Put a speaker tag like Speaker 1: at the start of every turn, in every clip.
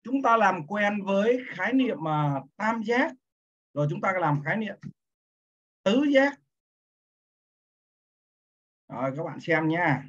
Speaker 1: chúng ta làm quen với khái niệm tam giác, rồi chúng ta làm khái niệm tứ giác. Rồi các bạn xem nha.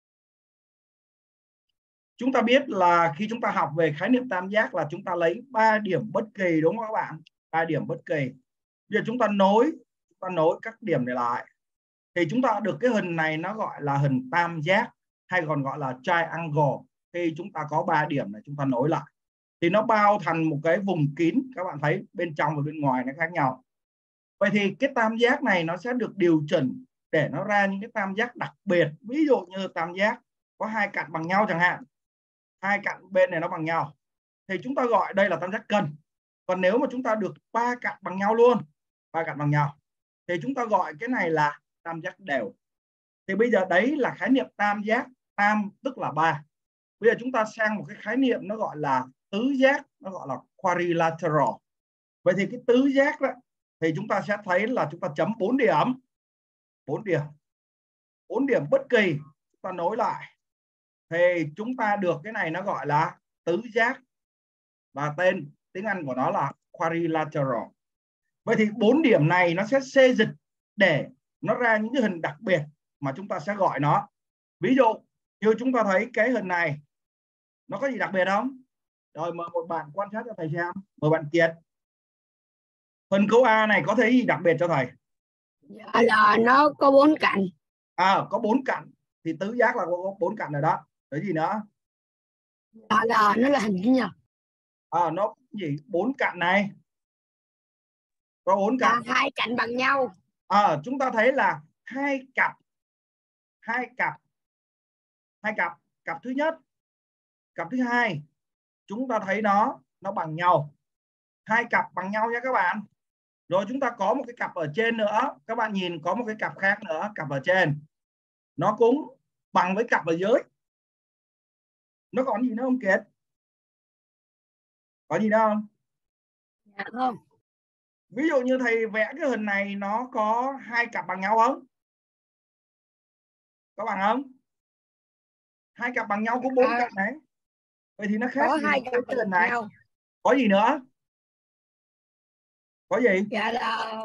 Speaker 1: Chúng ta biết là khi chúng ta học về khái niệm tam giác là chúng ta lấy 3 điểm bất kỳ, đúng không các bạn? 3 điểm bất kỳ. Bây giờ chúng ta nối các điểm này lại thì chúng ta được cái hình này, nó gọi là hình tam giác hay còn gọi là triangle. Khi chúng ta có 3 điểm này chúng ta nối lại thì nó bao thành một cái vùng kín, các bạn thấy bên trong và bên ngoài nó khác nhau. Vậy thì cái tam giác này nó sẽ được điều chỉnh để nó ra những cái tam giác đặc biệt. Ví dụ như tam giác có 2 cạnh bằng nhau chẳng hạn, 2 cạnh bên này nó bằng nhau thì chúng ta gọi đây là tam giác cân. Còn nếu mà chúng ta được 3 cạnh bằng nhau luôn, 3 cạnh bằng nhau thì chúng ta gọi cái này là tam giác đều. Thì bây giờ đấy là khái niệm tam giác, tam tức là 3. Bây giờ chúng ta sang một cái khái niệm nó gọi là tứ giác, nó gọi là quadrilateral. Vậy thì cái tứ giác đó thì chúng ta sẽ thấy là chúng ta chấm 4 điểm. 4 điểm bất kỳ chúng ta nối lại thì chúng ta được cái này, nó gọi là tứ giác và tên tiếng Anh của nó là quadrilateral. Vậy thì 4 điểm này nó sẽ xê dịch để nó ra những cái hình đặc biệt mà chúng ta sẽ gọi nó. Ví dụ như chúng ta thấy cái hình này nó có gì đặc biệt không? Rồi mời một bạn quan sát cho thầy xem. Mời bạn Kiệt. Phần câu A này có thấy gì đặc biệt cho thầy?
Speaker 2: Dạ là nó có 4 cạnh.
Speaker 1: Có 4 cạnh thì tứ giác là có 4 cạnh rồi đó. Cái gì nữa?
Speaker 2: Là nó là hình chữ nhật.
Speaker 1: Nó gì? 4 cạnh này. Có 4 cạnh.
Speaker 2: 2 cạnh bằng nhau.
Speaker 1: Chúng ta thấy là hai cặp. Cặp thứ nhất, cặp thứ hai chúng ta thấy nó bằng nhau. 2 cặp bằng nhau nhé các bạn. Rồi chúng ta có một cái cặp ở trên nữa, các bạn nhìn có một cái cặp khác nữa, cặp ở trên nó cũng bằng với cặp ở dưới. Nó còn gì nữa không Kiệt? Có gì nữa không?
Speaker 2: Dạ không.
Speaker 1: Ví dụ như thầy vẽ cái hình này nó có 2 cặp bằng nhau không? Có bằng không? 2 cặp bằng nhau có 4 cạnh này. Vậy thì nó khác
Speaker 2: có
Speaker 1: gì
Speaker 2: 2 cặp
Speaker 1: cái hình này?
Speaker 2: nhau.
Speaker 1: Có gì nữa? Có gì?
Speaker 2: Dạ là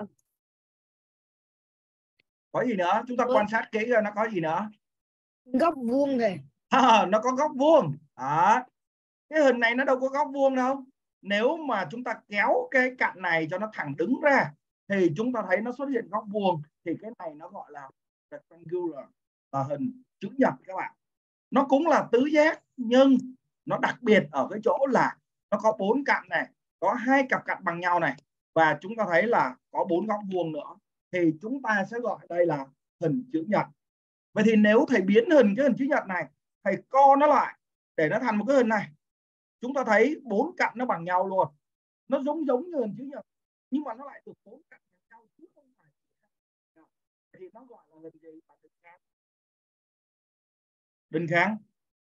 Speaker 1: Có gì nữa? Chúng ta quan sát kỹ ra nó có gì nữa?
Speaker 2: góc vuông này.
Speaker 1: Nó có góc vuông. Cái hình này nó đâu có góc vuông đâu. Nếu mà chúng ta kéo cái cạnh này cho nó thẳng đứng ra thì chúng ta thấy nó xuất hiện góc vuông. Thì cái này nó gọi là rectangular, là hình chữ nhật các bạn. Nó cũng là tứ giác nhưng nó đặc biệt ở cái chỗ là nó có 4 cạnh này, có 2 cặp cạnh bằng nhau này, và chúng ta thấy là có 4 góc vuông nữa. Thì chúng ta sẽ gọi đây là hình chữ nhật. Vậy thì nếu thầy biến cái hình chữ nhật này, thầy co nó lại để nó thành một cái hình này, chúng ta thấy 4 cạnh nó bằng nhau luôn. Nó giống như hình chữ nhật nhưng mà nó lại được 4 cạnh bằng nhau chứ không phải. Thì nó gọi là hình gì? Đình Khang.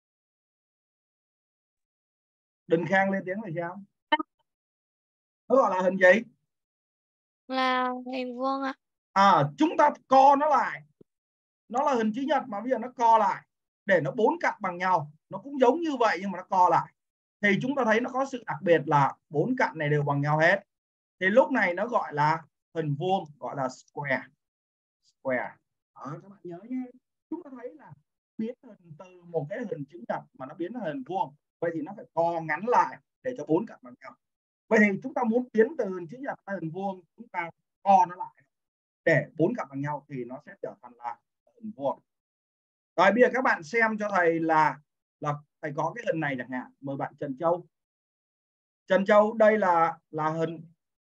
Speaker 1: Đình Khang lên tiếng là sao? Nó gọi là hình gì?
Speaker 3: Là hình vuông ạ.
Speaker 1: Chúng ta co nó lại. Nó là hình chữ nhật mà bây giờ nó co lại để nó 4 cạnh bằng nhau. Nó cũng giống như vậy nhưng mà nó co lại. Thì chúng ta thấy nó có sự đặc biệt là 4 cạnh này đều bằng nhau hết. Thì lúc này nó gọi là hình vuông, gọi là square. Các bạn nhớ nhé. Chúng ta thấy là biến hình từ một cái hình chữ nhật mà nó biến thành hình vuông. Vậy thì nó phải co ngắn lại để cho 4 cạnh bằng nhau. Vậy thì chúng ta muốn biến từ hình chữ nhật sang hình vuông, chúng ta co nó lại để 4 cạnh bằng nhau thì nó sẽ trở thành là hình vuông. Rồi bây giờ các bạn xem cho thầy là thầy có cái hình này chẳng hạn. Mời bạn Trần Châu. Trần Châu, đây là hình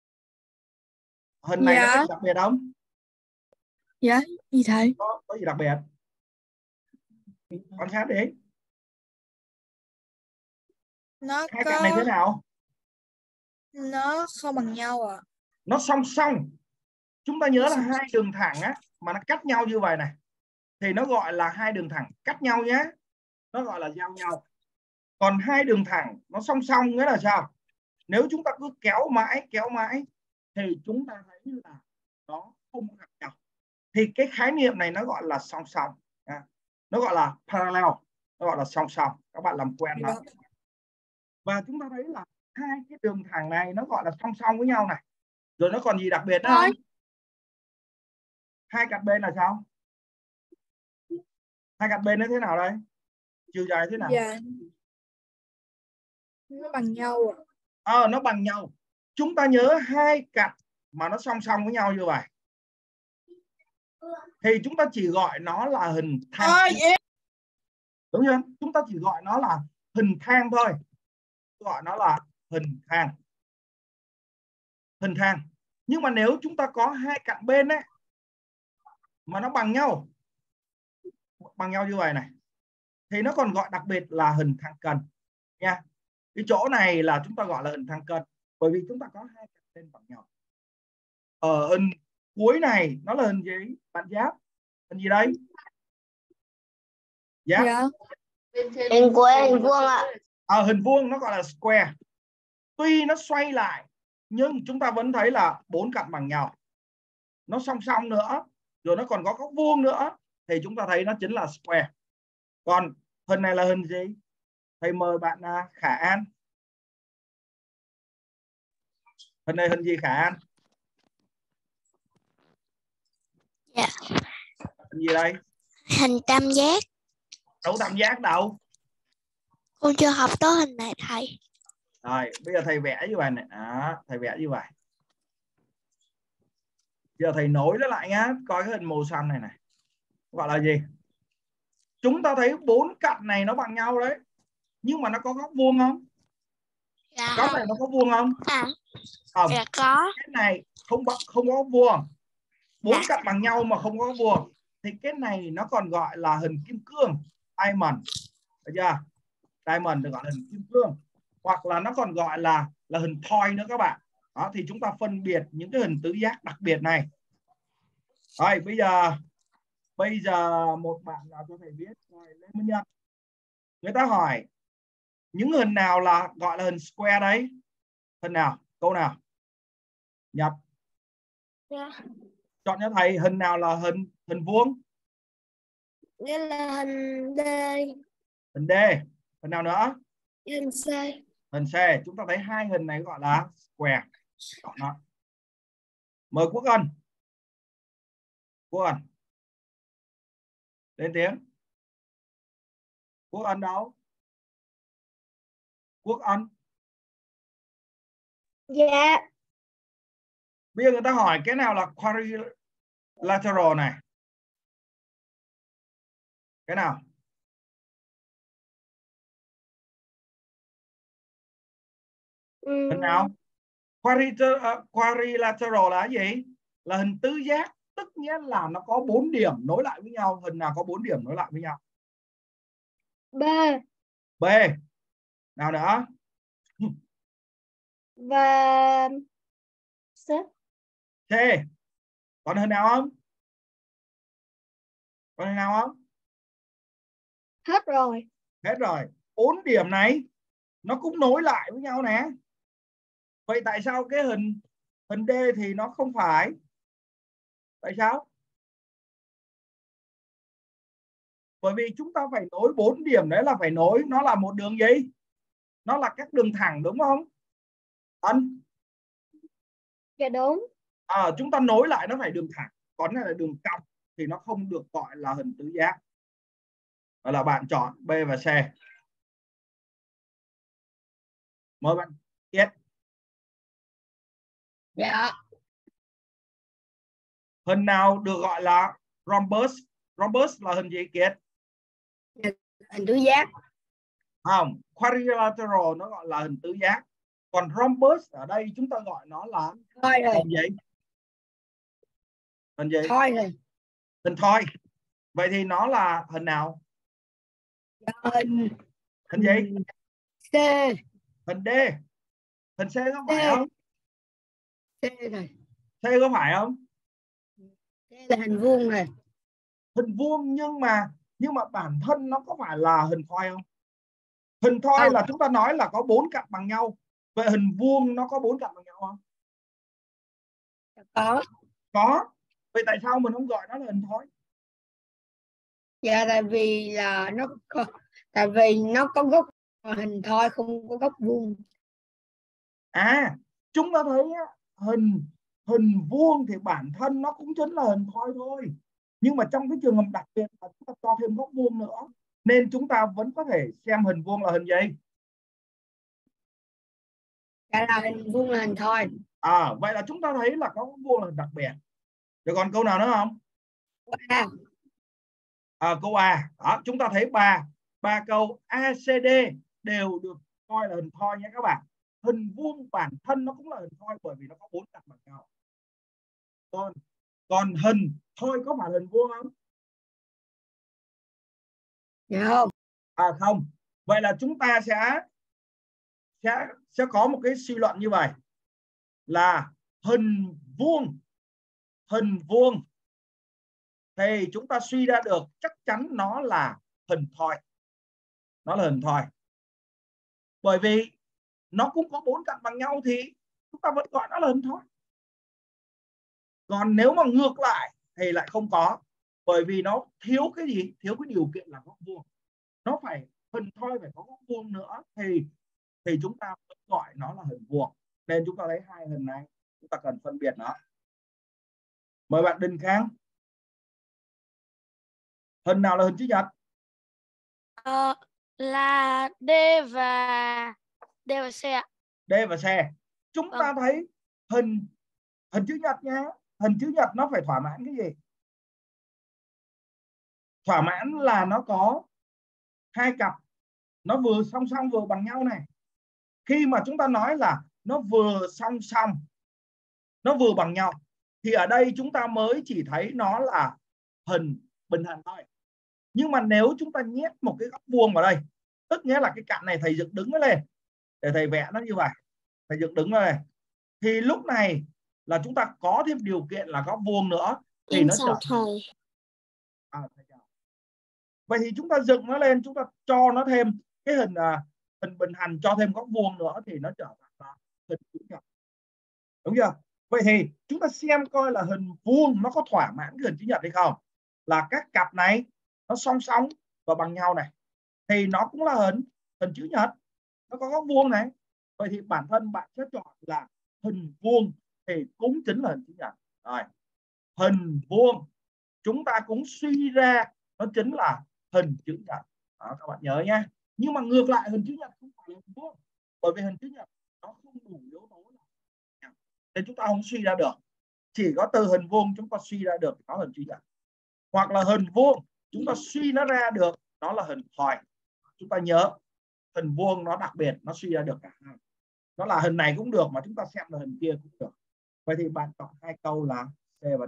Speaker 1: này. Dạ. Nó có gì đặc biệt không?
Speaker 3: Dạ, gì thầy?
Speaker 1: Có gì đặc biệt? Quan sát đi.
Speaker 3: Nó
Speaker 1: Hai cạnh này thế nào?
Speaker 3: Nó không bằng nhau ạ.
Speaker 1: Nó song song. Chúng ta nhớ là 2 đường thẳng mà nó cắt nhau như vậy này thì nó gọi là 2 đường thẳng cắt nhau nhé. Nó gọi là giao nhau. Còn 2 đường thẳng nó song song nghĩa là sao? Nếu chúng ta cứ kéo mãi thì chúng ta thấy là nó không gặp nhau. Thì cái khái niệm này nó gọi là song song. Nó gọi là parallel. Nó gọi là song song. Các bạn làm quen nó. Và chúng ta thấy là hai cái đường thẳng này nó gọi là song song với nhau này. Rồi nó còn gì đặc biệt nữa
Speaker 3: Thôi.
Speaker 1: không? Hai cạnh bên là sao? Hai cạnh bên nó thế nào đây? Chiều dài thế nào?
Speaker 3: Dạ. Nó bằng nhau ạ.
Speaker 1: Nó bằng nhau. Chúng ta nhớ hai cạnh mà nó song song với nhau như vậy thì chúng ta chỉ gọi nó là hình thang. Đúng chưa? Chúng ta chỉ gọi nó là hình thang thôi. Gọi nó là hình thang. Hình thang. Nhưng mà nếu chúng ta có hai cạnh bên ấy mà nó bằng nhau như vậy này thì nó còn gọi đặc biệt là hình thang cân nha. Cái chỗ này là chúng ta gọi là hình thang cân bởi vì chúng ta có hai cạnh bên bằng nhau. Ở hình cuối này nó là hình gì bạn Giáp? Hình gì đây? Giáp.
Speaker 3: Dạ.
Speaker 2: Hình cuối hình vuông ạ.
Speaker 1: Hình vuông nó gọi là square. Tuy nó xoay lại nhưng chúng ta vẫn thấy là bốn cạnh bằng nhau, nó song song nữa, rồi nó còn có góc vuông nữa thì chúng ta thấy nó chính là square. Còn hình này là hình gì? Thầy mời bạn Khả An. Hình này hình gì Khả An?
Speaker 2: Dạ.
Speaker 1: Hình gì đây?
Speaker 2: Hình tam giác.
Speaker 1: Đâu tam giác đâu?
Speaker 2: Con chưa học tới hình này thầy.
Speaker 1: Rồi bây giờ thầy vẽ như vậy này. Thầy vẽ như vậy. Giờ thầy nối nó lại nhá, coi cái hình màu xanh này này gọi là gì? Chúng ta thấy bốn cạnh này nó bằng nhau đấy, nhưng mà nó có góc vuông không?
Speaker 2: Dạ
Speaker 1: Góc này nó có vuông không? Không.
Speaker 2: Dạ có.
Speaker 1: Cái này không có góc vuông. Bốn
Speaker 2: Dạ.
Speaker 1: cạnh bằng nhau mà không có góc vuông thì cái này nó còn gọi là hình kim cương, diamond. Được chưa? Diamond được gọi là hình kim cương, hoặc là nó còn gọi là hình thoi nữa các bạn. Đó, thì chúng ta phân biệt những cái hình tứ giác đặc biệt này. Rồi bây giờ một bạn nào cho thầy biết, Lê Minh Nhật, người ta hỏi những hình nào là gọi là hình square đấy? Hình nào? Câu nào? Nhật.
Speaker 2: Dạ.
Speaker 1: Chọn cho thầy hình nào là hình vuông?
Speaker 2: Nghĩa là hình D.
Speaker 1: Hình D. Hình nào nữa?
Speaker 2: Hình C.
Speaker 1: Hình C. Chúng ta thấy hai hình này gọi là square. Chọn nó. Mời Quốc Ân. Quốc Ân lên tiếng. Quốc Ân đâu? Quốc Ân.
Speaker 2: Dạ.
Speaker 1: Bây giờ người ta hỏi cái nào là quadrilateral này? Cái nào? Hình nào? Quadrilateral là gì? Là hình tứ giác, tức nghĩa là nó có 4 điểm nối lại với nhau. Hình nào có 4 điểm nối lại với nhau?
Speaker 2: B.
Speaker 1: B. Nào nữa?
Speaker 2: Và C.
Speaker 1: C. Còn hình nào không? Còn hình nào không?
Speaker 2: Hết rồi.
Speaker 1: Hết rồi. 4 điểm này nó cũng nối lại với nhau nè. Vậy tại sao cái hình D thì nó không phải? Tại sao? Bởi vì chúng ta phải nối 4 điểm đấy, là phải nối nó là một đường gì? Nó là các đường thẳng đúng không? Ân.
Speaker 2: Dạ đúng.
Speaker 1: Chúng ta nối lại nó phải đường thẳng, còn này là đường cong thì nó không được gọi là hình tứ giác. Đó là bạn chọn B và C. Mời bạn Kiệt.
Speaker 2: Dạ.
Speaker 1: Hình nào được gọi là rhombus? Rhombus là hình gì Kiệt?
Speaker 2: Hình tứ giác.
Speaker 1: Không, quadrilateral nó gọi là hình tứ giác. Còn rhombus ở đây chúng ta gọi nó là
Speaker 2: Thôi rồi.
Speaker 1: hình gì? Hình gì?
Speaker 2: Thôi rồi.
Speaker 1: Hình thoi. Vậy thì nó là hình nào? Hình gì?
Speaker 2: C.
Speaker 1: Hình D. Hình C có phải không?
Speaker 2: C rồi.
Speaker 1: C có phải không?
Speaker 2: C là hình vuông rồi.
Speaker 1: Hình vuông nhưng mà bản thân nó có phải là hình thoi không? Hình thoi là chúng ta nói là có 4 cạnh bằng nhau. Vậy hình vuông nó có 4 cạnh bằng nhau không? Có. Vậy tại sao mình không gọi nó là hình thoi?
Speaker 2: Dạ tại vì nó có góc hình thoi, không có góc vuông.
Speaker 1: Chúng ta thấy hình vuông thì bản thân nó cũng chính là hình thoi thôi, nhưng mà trong cái trường hợp đặc biệt là chúng ta cho thêm góc vuông nữa, nên chúng ta vẫn có thể xem hình vuông là hình gì.
Speaker 2: Là hình vuông là hình thoi.
Speaker 1: Vậy là chúng ta thấy là có góc vuông là hình đặc biệt. Rồi còn câu nào nữa không? Câu A. Đó, chúng ta thấy ba câu A, C, D đều được coi là hình thoi nhé các bạn. Hình vuông bản thân nó cũng là hình thoi bởi vì nó có 4 cạnh bằng nhau. Còn hình thoi có phải hình vuông không?
Speaker 2: Dạ không.
Speaker 1: Không. Vậy là chúng ta sẽ có một cái suy luận như vậy là hình vuông thì chúng ta suy ra được chắc chắn nó là hình thoi. Nó là hình thoi. Bởi vì nó cũng có 4 cạnh bằng nhau thì chúng ta vẫn gọi nó là hình thoi. Còn nếu mà ngược lại thì lại không có, bởi vì nó thiếu cái gì? Thiếu cái điều kiện là góc vuông. Nó phải hình thoi phải có góc vuông nữa thì chúng ta vẫn gọi nó là hình vuông. Nên chúng ta lấy hai hình này, chúng ta cần phân biệt nó. Mời bạn Đình Khang. Hình nào là hình chữ nhật?
Speaker 3: Là D và C ạ.
Speaker 1: D và C. Chúng ta thấy hình chữ nhật nha. Hình chữ nhật nó phải thỏa mãn cái gì? Thỏa mãn là nó có hai cặp, nó vừa song song vừa bằng nhau này. Khi mà chúng ta nói là nó vừa song song, nó vừa bằng nhau, thì ở đây chúng ta mới chỉ thấy nó là hình bình hành thôi. Nhưng mà nếu chúng ta nhét một cái góc vuông vào đây, tức nghĩa là cái cạnh này thầy dựng đứng nó lên để thầy vẽ nó như vậy, thầy dựng đứng đây, thì lúc này là chúng ta có thêm điều kiện là góc vuông nữa thì nó trở
Speaker 3: thầy.
Speaker 1: Vậy thì chúng ta dựng nó lên, chúng ta cho nó thêm cái hình bình hành, cho thêm góc vuông nữa thì nó trở thành là hình chữ nhật. Đúng chưa? Vậy thì chúng ta xem coi là hình vuông nó có thỏa mãn cái hình chữ nhật hay không. Là các cặp này nó song song và bằng nhau này thì nó cũng là hình chữ nhật, nó có góc vuông này. Vậy thì bản thân bạn sẽ chọn là hình vuông thì cũng chính là hình chữ nhật. Rồi, hình vuông chúng ta cũng suy ra nó chính là hình chữ nhật. Đó, các bạn nhớ nhé. Nhưng mà ngược lại hình chữ nhật không phải là hình vuông, bởi vì hình chữ nhật nó không đủ yếu tố nên chúng ta không suy ra được. Chỉ có từ hình vuông chúng ta suy ra được nó là hình chữ nhật, hoặc là hình vuông chúng ta suy nó ra được nó là hình thoi. Chúng ta nhớ hình vuông nó đặc biệt, nó suy ra được cả hai, nó là hình này cũng được mà chúng ta xem là hình kia cũng được. Vậy thì bạn chọn hai câu là C và D.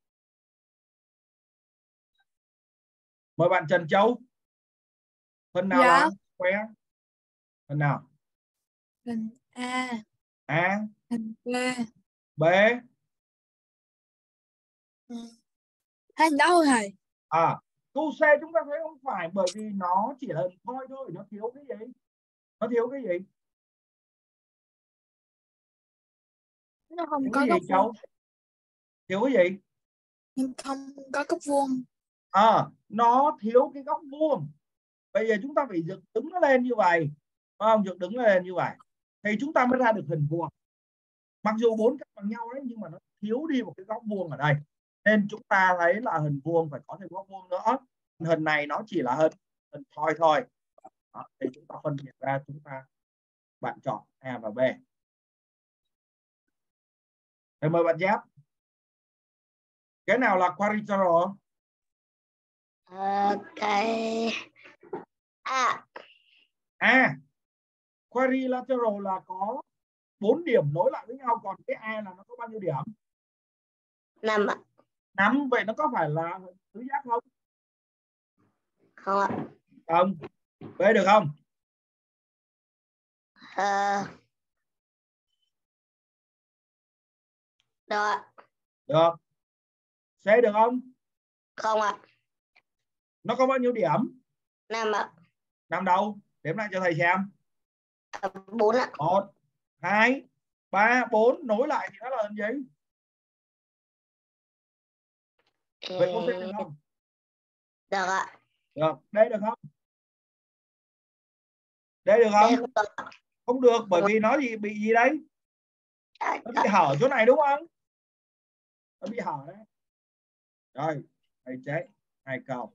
Speaker 1: Mời bạn Trần Châu. Hình nào là khoe? Hình nào?
Speaker 3: Hình A.
Speaker 1: Hình
Speaker 3: B.
Speaker 1: B.
Speaker 3: Hình đâu thầy?
Speaker 1: Câu C chúng ta thấy không phải, bởi vì nó chỉ là hình thoi thôi, nó thiếu cái gì? Nó thiếu cái gì?
Speaker 3: Nó không
Speaker 1: Thiếu
Speaker 3: có
Speaker 1: cái
Speaker 3: góc
Speaker 1: gì
Speaker 3: vuông.
Speaker 1: Châu? Thiếu cái gì?
Speaker 3: Nhưng không có góc vuông.
Speaker 1: Nó thiếu cái góc vuông. Bây giờ chúng ta phải dựng đứng nó lên như vậy, không? Dựng đứng nó lên như vậy thì chúng ta mới ra được hình vuông. Mặc dù 4 cạnh bằng nhau đấy, nhưng mà nó thiếu đi một cái góc vuông ở đây, nên chúng ta thấy là hình vuông phải có thêm góc vuông nữa. Hình này nó chỉ là hình thoi thôi. Đó, thì chúng ta phân biệt ra, bạn chọn A và B. Thì mời bạn Giáp. Cái nào là quadrilateral?
Speaker 2: Cái
Speaker 1: Quadrilateral là có 4 điểm nối lại với nhau, còn cái A là nó có bao nhiêu điểm?
Speaker 2: 5 ạ.
Speaker 1: 5. Vậy nó có phải là tứ giác không?
Speaker 2: Không ạ.
Speaker 1: Không. B được không?
Speaker 2: Được ạ.
Speaker 1: Được. C được không?
Speaker 2: Không ạ.
Speaker 1: Nó có bao nhiêu điểm?
Speaker 2: 5 ạ.
Speaker 1: 5 đâu? Đếm lại cho thầy xem.
Speaker 2: 4 ạ.
Speaker 1: 1, 2, 3, 4 nối lại thì nó là hình gì? Vậy có C được không?
Speaker 2: Được ạ.
Speaker 1: Được. Đây được không? Đây được không?
Speaker 2: Đây không được.
Speaker 1: Không được, bởi vì nó bị gì đấy? Nó bị hở chỗ này đúng không? Nó bị hở đấy. Rồi, thầy chế 2 câu.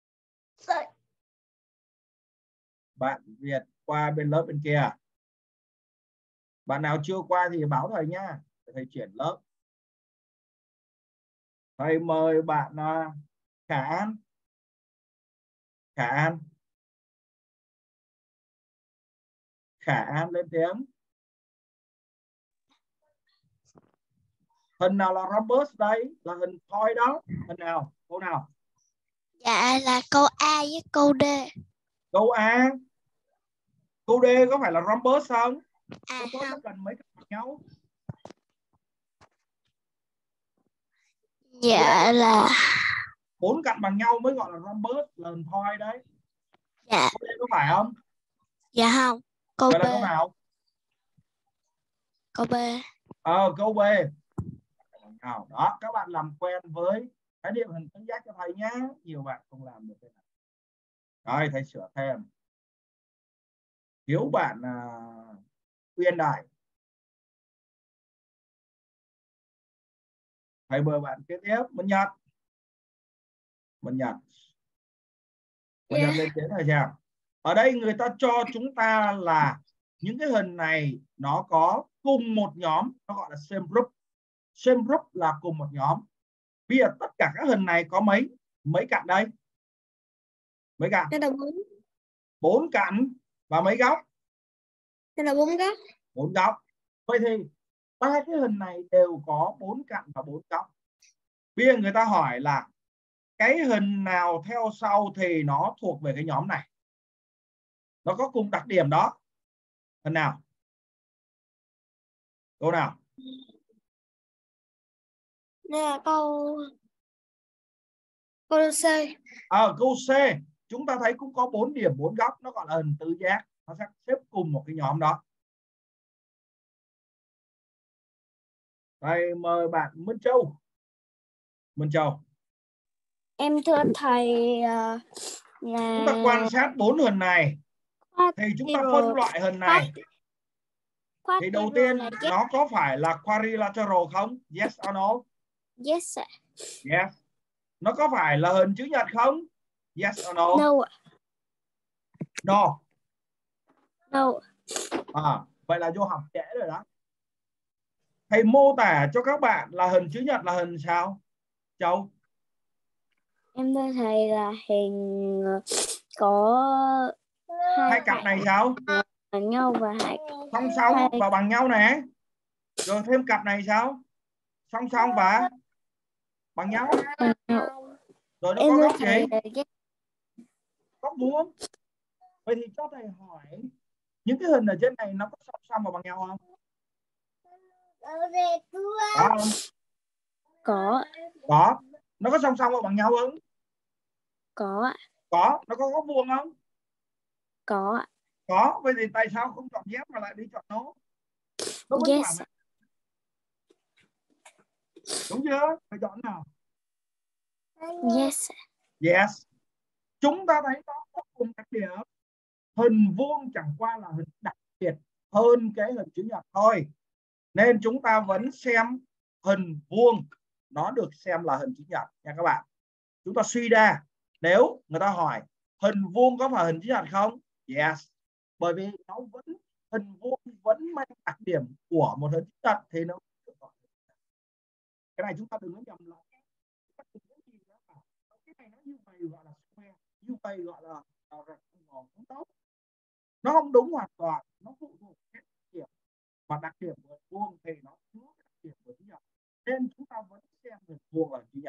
Speaker 1: Bạn Việt qua bên lớp bên kia. Bạn nào chưa qua thì báo thầy nhá, thầy chuyển lớp. Thầy mời bạn Khả An. Khả An. Khả An lên tiếng. Hình nào là rhombus đây? Là hình thoi đó. Hình nào? Câu nào?
Speaker 3: Dạ là câu A với câu D.
Speaker 1: Câu A. Câu D có phải là rhombus không? Rhombus nó
Speaker 3: Không.
Speaker 1: cần mấy cạnh bằng nhau?
Speaker 3: Dạ là
Speaker 1: 4 cạnh bằng nhau mới gọi là rhombus, là hình thoi đấy.
Speaker 3: dạ.
Speaker 1: Câu D có phải không?
Speaker 3: Dạ không. Câu
Speaker 1: Vậy
Speaker 3: B.
Speaker 1: là câu nào?
Speaker 3: Câu B.
Speaker 1: Câu B. Đó, các bạn làm quen với khái niệm hình tứ giác cho thầy nhé. Nhiều bạn không làm được thế này. Rồi, thầy sửa thêm. Thiếu bạn Uyên Đại. Thầy mời bạn kế tiếp. Minh Nhật. Minh Nhật. Minh Nhật lên tiếng này xem. Ở đây người ta cho chúng ta là những cái hình này nó có cùng một nhóm, nó gọi là same group. Same group là cùng một nhóm. Bây giờ tất cả các hình này có mấy cạnh đây? Mấy cạnh?
Speaker 3: Đây là
Speaker 1: 4 cạnh và mấy góc?
Speaker 3: đây là 4 góc.
Speaker 1: 4 góc. Vậy thì ba cái hình này đều có 4 cạnh và 4 góc. Bây giờ người ta hỏi là cái hình nào theo sau thì nó thuộc về cái nhóm này, nó có cùng đặc điểm đó. Hình nào? Câu nào?
Speaker 3: Đây là câu C.
Speaker 1: Câu C. Chúng ta thấy cũng có 4 điểm 4 góc, nó gọi là hình tứ giác, nó sẽ xếp cùng một cái nhóm đó. Thầy mời bạn Minh Châu. Minh Châu.
Speaker 3: Em thưa thầy
Speaker 1: Chúng ta
Speaker 3: là
Speaker 1: quan sát 4 hình này thì chúng ta phân loại hình này. Thì đầu tiên nó có phải là quadrilateral không? Yes or no?
Speaker 3: Yes.
Speaker 1: Yes. Nó có phải là hình chữ nhật không? Yes or no?
Speaker 3: No.
Speaker 1: No.
Speaker 3: No.
Speaker 1: Vậy là vô học trễ rồi đó. Thầy mô tả cho các bạn là hình chữ nhật là hình sao? Châu.
Speaker 3: Em thưa thầy là hình có
Speaker 1: Hai cặp này sao?
Speaker 3: bằng nhau và
Speaker 1: Song song và bằng nhau nè. Rồi thêm cặp này sao? Song song và bằng nhau. Rồi nó
Speaker 3: em
Speaker 1: có
Speaker 3: thưa
Speaker 1: góc gì?
Speaker 3: thầy
Speaker 1: Góc vuông. Vậy thì cho thầy hỏi những cái hình ở trên này nó có song song và bằng nhau không? Có không?
Speaker 3: Có.
Speaker 1: Nó có song song và bằng nhau không?
Speaker 3: Có.
Speaker 1: Nó có góc vuông không?
Speaker 3: Có.
Speaker 1: Vậy thì tại sao không chọn dép mà lại đi chọn nó? Nó vẫn
Speaker 3: Yes.
Speaker 1: làm. Đúng chưa? Phải chọn nào?
Speaker 3: Yes.
Speaker 1: Yes. Chúng ta thấy nó có cùng đặc điểm. Hình vuông chẳng qua là hình đặc biệt hơn cái hình chữ nhật thôi. Nên chúng ta vẫn xem hình vuông nó được xem là hình chữ nhật nha các bạn. Chúng ta suy ra, nếu người ta hỏi hình vuông có phải hình chữ nhật không? Yes. Bởi vì nó vẫn, hình vuông vẫn mang đặc điểm của một hình chữ nhật thì nó cái này chúng ta đừng có nhầm lẫn. Cái này nó như vậy gọi là square, như vậy gọi là rectangle, không tốt. Nó không đúng hoàn toàn, nó phụ thuộc cái đặc điểm, và đặc điểm của vuông thì nó chứa đặc điểm của chữ nhật, nên chúng ta vẫn xem hình vuông là chữ nhật.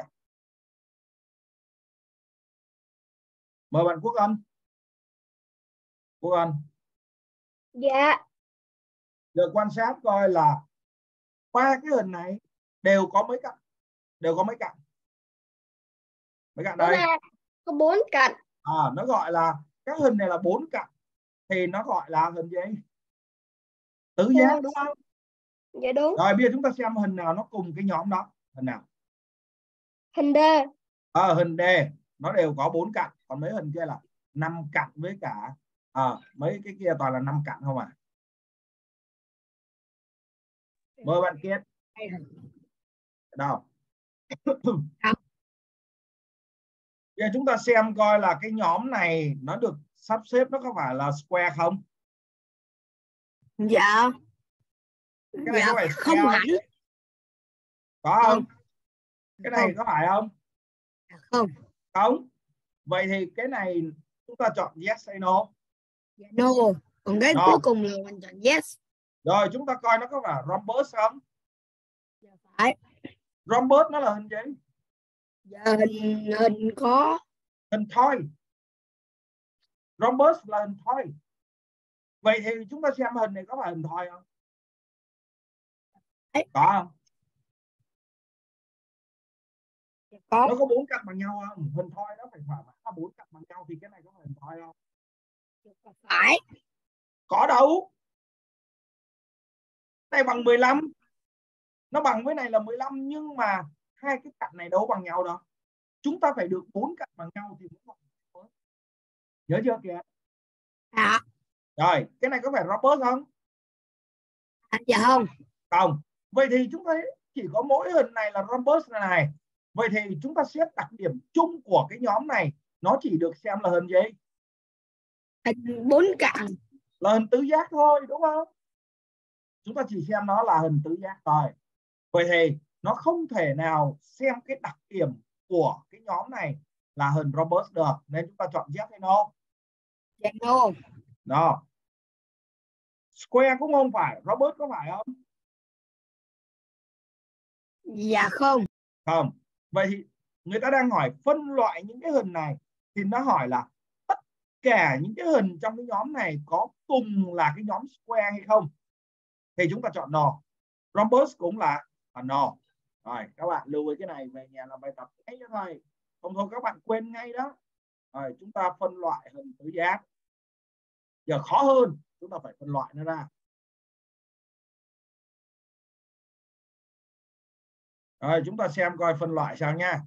Speaker 1: Mời bạn Quốc Anh. Quốc Anh.
Speaker 3: Dạ.
Speaker 1: Giờ quan sát coi là ba cái hình này đều có mấy cạnh? Đều có mấy cạnh? Mấy cạnh đây?
Speaker 3: Có 4 cạnh.
Speaker 1: Nó gọi là, các hình này là 4 cạnh thì nó gọi là hình gì? Tứ giác đúng không?
Speaker 3: Dạ đúng.
Speaker 1: Rồi bây giờ chúng ta xem hình nào nó cùng cái nhóm đó. Hình nào?
Speaker 3: Hình D.
Speaker 1: Hình D nó đều có 4 cạnh, còn mấy hình kia là 5 cạnh với cả mấy cái kia toàn là 5 cạnh không à. Mời bạn Kiệt. Đâu? Giờ chúng ta xem coi là cái nhóm này nó được sắp xếp nó có phải là square không?
Speaker 4: Dạ.
Speaker 1: Cái này
Speaker 4: Dạ
Speaker 1: có phải
Speaker 4: không
Speaker 1: square
Speaker 4: hẳn.
Speaker 1: có không? Cái này
Speaker 4: Không.
Speaker 1: có phải không?
Speaker 4: Không.
Speaker 1: Không. Vậy thì cái này chúng ta chọn yes hay no?
Speaker 4: Dạ no. Còn cái
Speaker 1: No.
Speaker 4: cuối cùng là mình chọn yes.
Speaker 1: Rồi chúng ta coi nó có phải rhombus không?
Speaker 4: Dạ phải.
Speaker 1: Rhombus nó là hình gì?
Speaker 4: Dạ hình có.
Speaker 1: Hình thoi. Rhombus là hình thoi. Vậy thì chúng ta xem hình này có phải hình thoi không? Có không?
Speaker 4: Dạ có.
Speaker 1: Nó có 4 cạnh bằng nhau không? Hình thoi nó phải thỏa mãn là 4 cạnh bằng nhau thì cái này có phải hình thoi không?
Speaker 4: Dạ phải.
Speaker 1: Có đâu. Này bằng 15. Nó bằng với này là 15 nhưng mà hai cái cạnh này đâu bằng nhau đâu. Chúng ta phải được 4 cạnh bằng nhau thì mới bằng. Nhớ chưa kìa?
Speaker 4: Dạ.
Speaker 1: Rồi, cái này có phải rhombus không?
Speaker 4: Dạ không.
Speaker 1: Không. Vậy thì chúng ta chỉ có mỗi hình này là rhombus này. Vậy thì chúng ta xét đặc điểm chung của cái nhóm này, nó chỉ được xem là hình gì?
Speaker 4: Hình 4 cạnh.
Speaker 1: Là hình tứ giác thôi, đúng không? Chúng ta chỉ xem nó là hình tứ giác thôi. Vậy thì nó không thể nào xem cái đặc điểm của cái nhóm này là hình rhombus được, nên chúng ta chọn yes hay no?
Speaker 4: Dạ no.
Speaker 1: No. Square cũng không phải, rhombus có phải không?
Speaker 4: Dạ không.
Speaker 1: Không. Vậy thì người ta đang hỏi phân loại những cái hình này thì nó hỏi là tất cả những cái hình trong cái nhóm này có cùng là cái nhóm square hay không? Thì chúng ta chọn no. Rhombus cũng là no. Rồi các bạn lưu ý cái này về nhà làm bài tập ngay cho thầy. Không thôi các bạn quên ngay đó. Rồi chúng ta phân loại hình tứ giác. Giờ khó hơn, chúng ta phải phân loại nó ra. Rồi chúng ta xem coi phân loại sao nha.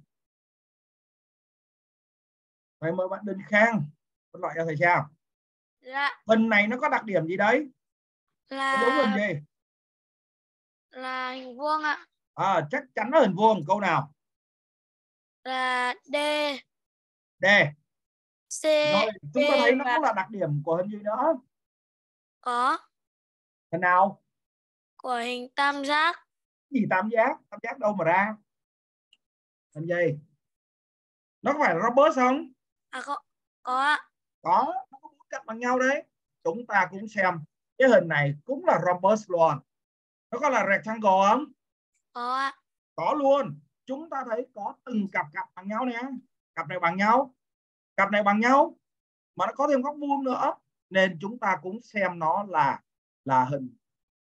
Speaker 1: Thầy mời bạn Đình Khang phân loại cho thầy sao.
Speaker 5: Dạ.
Speaker 1: Hình này nó có đặc điểm gì đấy?
Speaker 5: Là
Speaker 1: Nó giống hình gì?
Speaker 5: là hình vuông ạ.
Speaker 1: Chắc chắn là hình vuông. Câu nào?
Speaker 5: Là D.
Speaker 1: D.
Speaker 5: C.
Speaker 1: Rồi chúng ta
Speaker 5: D
Speaker 1: thấy nó
Speaker 5: và
Speaker 1: cũng là đặc điểm của hình gì nữa?
Speaker 5: có
Speaker 1: Hình nào?
Speaker 5: của hình tam giác.
Speaker 1: Gì tam giác? Tam giác đâu mà ra? Hình gì? Nó có phải là rhombus không?
Speaker 5: Có ạ.
Speaker 1: Có, nó có 4 cạnh bằng nhau đấy. Chúng ta cũng xem cái hình này cũng là rhombus luôn. Nó có là rectangle không?
Speaker 5: Có ạ.
Speaker 1: Có luôn. Chúng ta thấy có từng cặp bằng nhau nè. Cặp này bằng nhau, cặp này bằng nhau, mà nó có thêm góc vuông nữa, nên chúng ta cũng xem nó là hình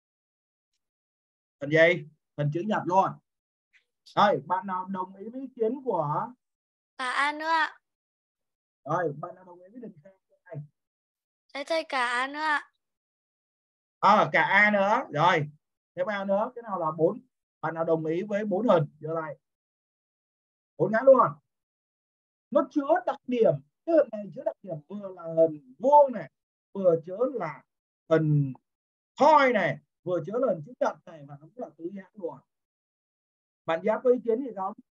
Speaker 1: gì? Hình chữ nhật luôn. Rồi bạn nào đồng ý với ý kiến của
Speaker 5: Cả A nữa ạ.
Speaker 1: rồi bạn nào đồng ý với Đình Khang này?
Speaker 5: Thầy cả A nữa ạ.
Speaker 1: Cả A nữa. Rồi thêm A nữa, cái nào là 4? Bạn nào đồng ý với 4 hình giờ này? 4 ngã luôn. Nó chứa đặc điểm, cái hình này chứa đặc điểm vừa là hình vuông này, vừa chứa là hình thoi này, vừa chứa là hình chữ nhật này, và nó cũng là tứ giác luôn. Bạn Giáp có ý kiến gì không?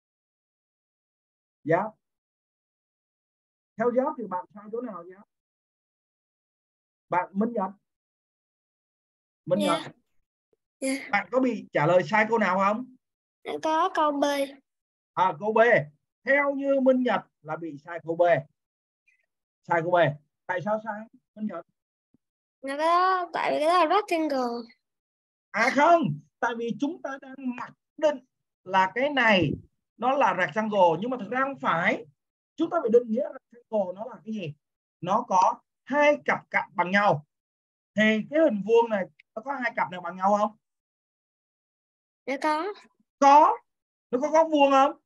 Speaker 1: Giáp. Theo Giáp thì bạn sai chỗ nào Giáp? Bạn Minh Nhật. Minh Nhật.
Speaker 5: Yeah.
Speaker 1: Bạn có bị trả lời sai câu nào không?
Speaker 5: Có câu B.
Speaker 1: Câu B. Theo như Minh Nhật là bị sai câu B. Sai câu B. Tại sao sai Minh Nhật?
Speaker 5: Tại vì cái đó là rectangle.
Speaker 1: Không, tại vì chúng ta đang mặc định là cái này nó là rectangle, nhưng mà thực ra không phải. Chúng ta phải định nghĩa rectangle nó là cái gì? Nó có 2 cặp cạnh bằng nhau. Thì cái hình vuông này nó có 2 cặp nào bằng nhau không?
Speaker 5: Dạ có.
Speaker 1: Có. Nó có góc vuông không?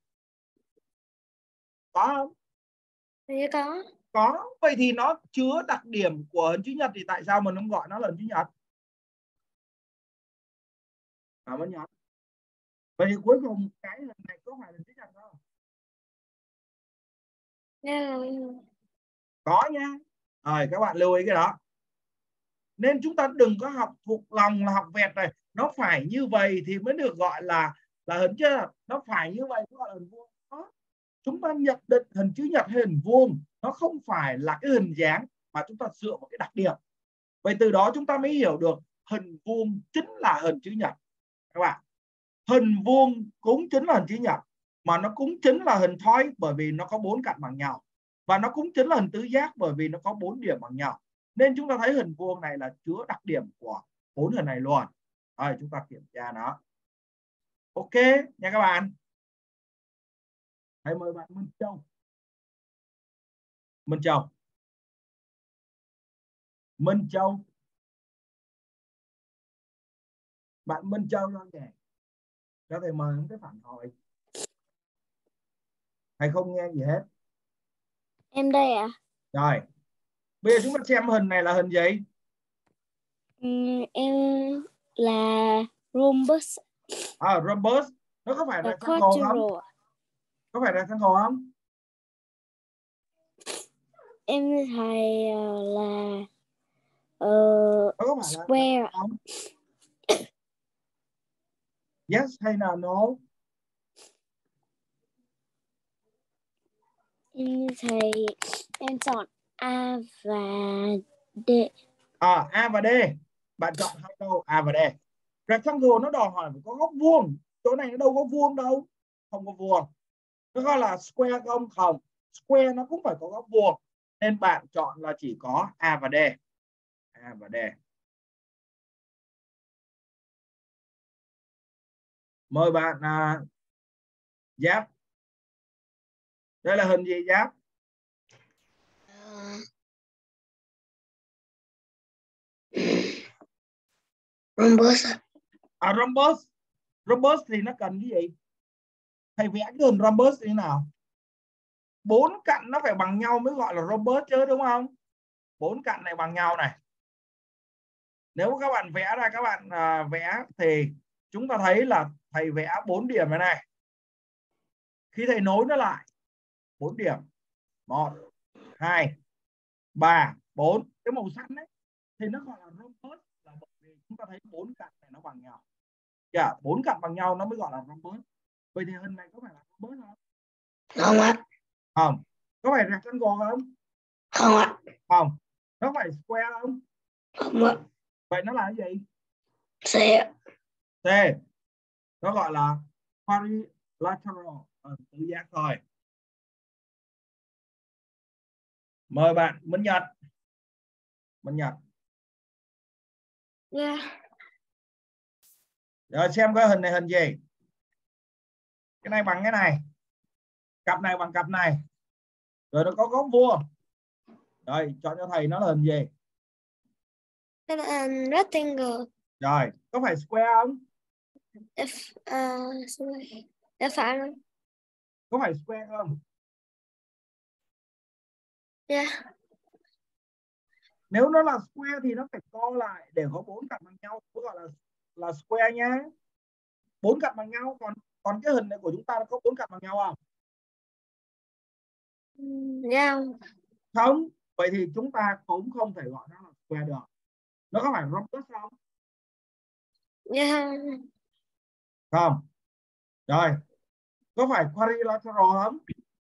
Speaker 1: Có không?
Speaker 5: Dạ có.
Speaker 1: Có. Vậy thì nó chứa đặc điểm của hình chữ nhật thì tại sao mình không gọi nó là hình chữ nhật? Minh Nhật. Vậy thì cuối cùng cái hình này có phải là hình chữ nhật không?
Speaker 5: Yeah.
Speaker 1: Có nha. Rồi các bạn lưu ý cái đó. Nên chúng ta đừng có học thuộc lòng là học vẹt này. nó phải như vậy thì mới được gọi là hình chưa? Nó phải như vậy mới gọi là hình vuông. Đó. Chúng ta nhận định hình chữ nhật hay hình vuông nó không phải là cái hình dáng mà chúng ta dựa vào cái đặc điểm. Vậy từ đó chúng ta mới hiểu được hình vuông chính là hình chữ nhật. Các bạn, hình vuông cũng chính là hình chữ nhật, mà nó cũng chính là hình thoi bởi vì nó có 4 cạnh bằng nhau, và nó cũng chính là hình tứ giác bởi vì nó có 4 điểm bằng nhau. Nên chúng ta thấy hình vuông này là chứa đặc điểm của 4 hình này luôn. Rồi chúng ta kiểm tra nó. Ok nha các bạn. Hãy mời bạn Minh Châu. Minh Châu. Minh Châu. Bạn Minh Châu lo nhỉ? Cho thầy mời cái phản hồi. Thầy không nghe gì hết.
Speaker 5: Em đây ạ.
Speaker 1: Rồi. Bây giờ chúng ta xem hình này là hình gì?
Speaker 5: Em là rhombus.
Speaker 1: Rhombus. Nó có phải
Speaker 5: Là
Speaker 1: rectangle không?
Speaker 5: quadrilateral.
Speaker 1: Có phải rectangle không?
Speaker 5: Em thầy là
Speaker 1: Nó có phải là
Speaker 5: square.
Speaker 1: không? Yes hay là no?
Speaker 5: Em thầy em chọn A và D.
Speaker 1: A và D. Bạn chọn hai câu A và D. Rectangle nó đòi hỏi phải có góc vuông. Chỗ này nó đâu có vuông đâu. Không có vuông. Nó gọi là square không? Không. Square nó cũng phải có góc vuông. Nên bạn chọn là chỉ có A và D. A và D. Mời bạn Giáp. Đây là hình gì Giáp?
Speaker 2: Rhombus.
Speaker 1: Rhombus. Rhombus thì nó cần cái gì? Thầy vẽ cái hình rhombus như thế nào? 4 cạnh nó phải bằng nhau mới gọi là rhombus chứ, đúng không? 4 cạnh này bằng nhau này. Nếu các bạn vẽ ra, các bạn vẽ thì chúng ta thấy là thầy vẽ 4 điểm này này. Khi thầy nối nó lại 4 điểm, 1, 2, 3, 4, cái màu xanh đấy thì nó gọi là rhombus, là bởi vì chúng ta thấy 4 cạnh này nó bằng nhau. 4 cạnh bằng nhau nó mới gọi là rhombus. Vậy thì hình này có phải là rhombus không?
Speaker 2: Không ạ.
Speaker 1: Không. Có phải rectangle không?
Speaker 2: Không ạ.
Speaker 1: Không. Nó phải square không?
Speaker 2: Không ạ.
Speaker 1: Vậy nó là cái gì?
Speaker 2: C.
Speaker 1: C. Nó gọi là quadrilateral, tứ giác thôi. Mời bạn Minh Nhật. Minh Nhật.
Speaker 5: Yeah.
Speaker 1: Rồi xem cái hình này hình gì? Cái này bằng cái này. Cặp này bằng cặp này. Rồi nó có góc vuông. Rồi chọn cho thầy nó là hình gì?
Speaker 5: Đây là rectangle.
Speaker 1: Rồi có phải square không?
Speaker 5: Đã phải không?
Speaker 1: Có phải square không?
Speaker 5: Yeah.
Speaker 1: Nếu nó là square thì nó phải co lại để có 4 cạnh bằng nhau, cũng gọi là square nhá. 4 cạnh bằng nhau, còn cái hình này của chúng ta nó có 4 cạnh bằng nhau không?
Speaker 5: Yeah.
Speaker 1: Không. Vậy thì chúng ta cũng không thể gọi nó là square được. Nó có phải rhombus không?
Speaker 5: Yeah.
Speaker 1: Không. Rồi có phải quadrilateral không?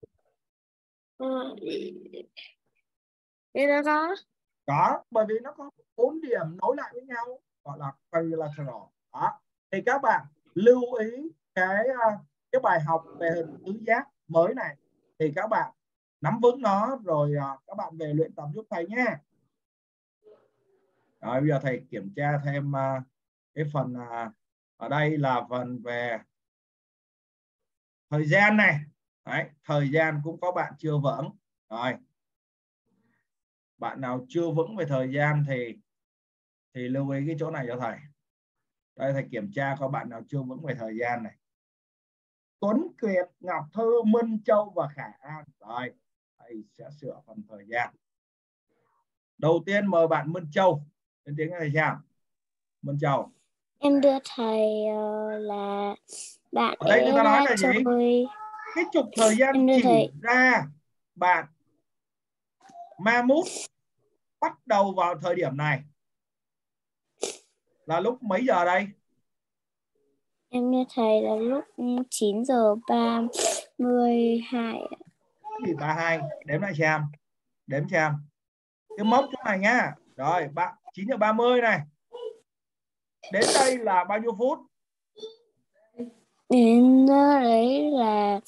Speaker 5: Đây nó
Speaker 1: Có, bởi vì nó có 4 điểm nối lại với nhau, gọi là quadrilateral. Đó. Thì các bạn lưu ý cái bài học về hình tứ giác mới này thì các bạn nắm vững nó rồi các bạn về luyện tập giúp thầy nhé. Rồi bây giờ thầy kiểm tra thêm cái phần ở đây là phần về thời gian này. Đấy, thời gian cũng có bạn chưa vững. Rồi. Bạn nào chưa vững về thời gian thì lưu ý cái chỗ này cho thầy. Đây thầy kiểm tra có bạn nào chưa vững về thời gian này. Tuấn Kiệt, Ngọc Thư, Minh Châu và Khả An. Rồi, thầy sẽ sửa phần thời gian. Đầu tiên mời bạn Minh Châu. Lên tiếng thầy sao? Minh Châu.
Speaker 5: em đưa thầy là bạn
Speaker 1: ở đây người ta nói là gì?
Speaker 5: tôi.
Speaker 1: Cái trục thời gian chỉ thầy ra bạn Mahmoud bắt đầu vào thời điểm này là lúc mấy giờ đây?
Speaker 5: Em nghe thầy là lúc 9:32.
Speaker 1: Gì 32? Đếm lại xem. Đếm xem. Cái mốc chỗ này nhá. Rồi, 9:30 này. Đến đây là bao nhiêu phút?
Speaker 5: Đến đấy là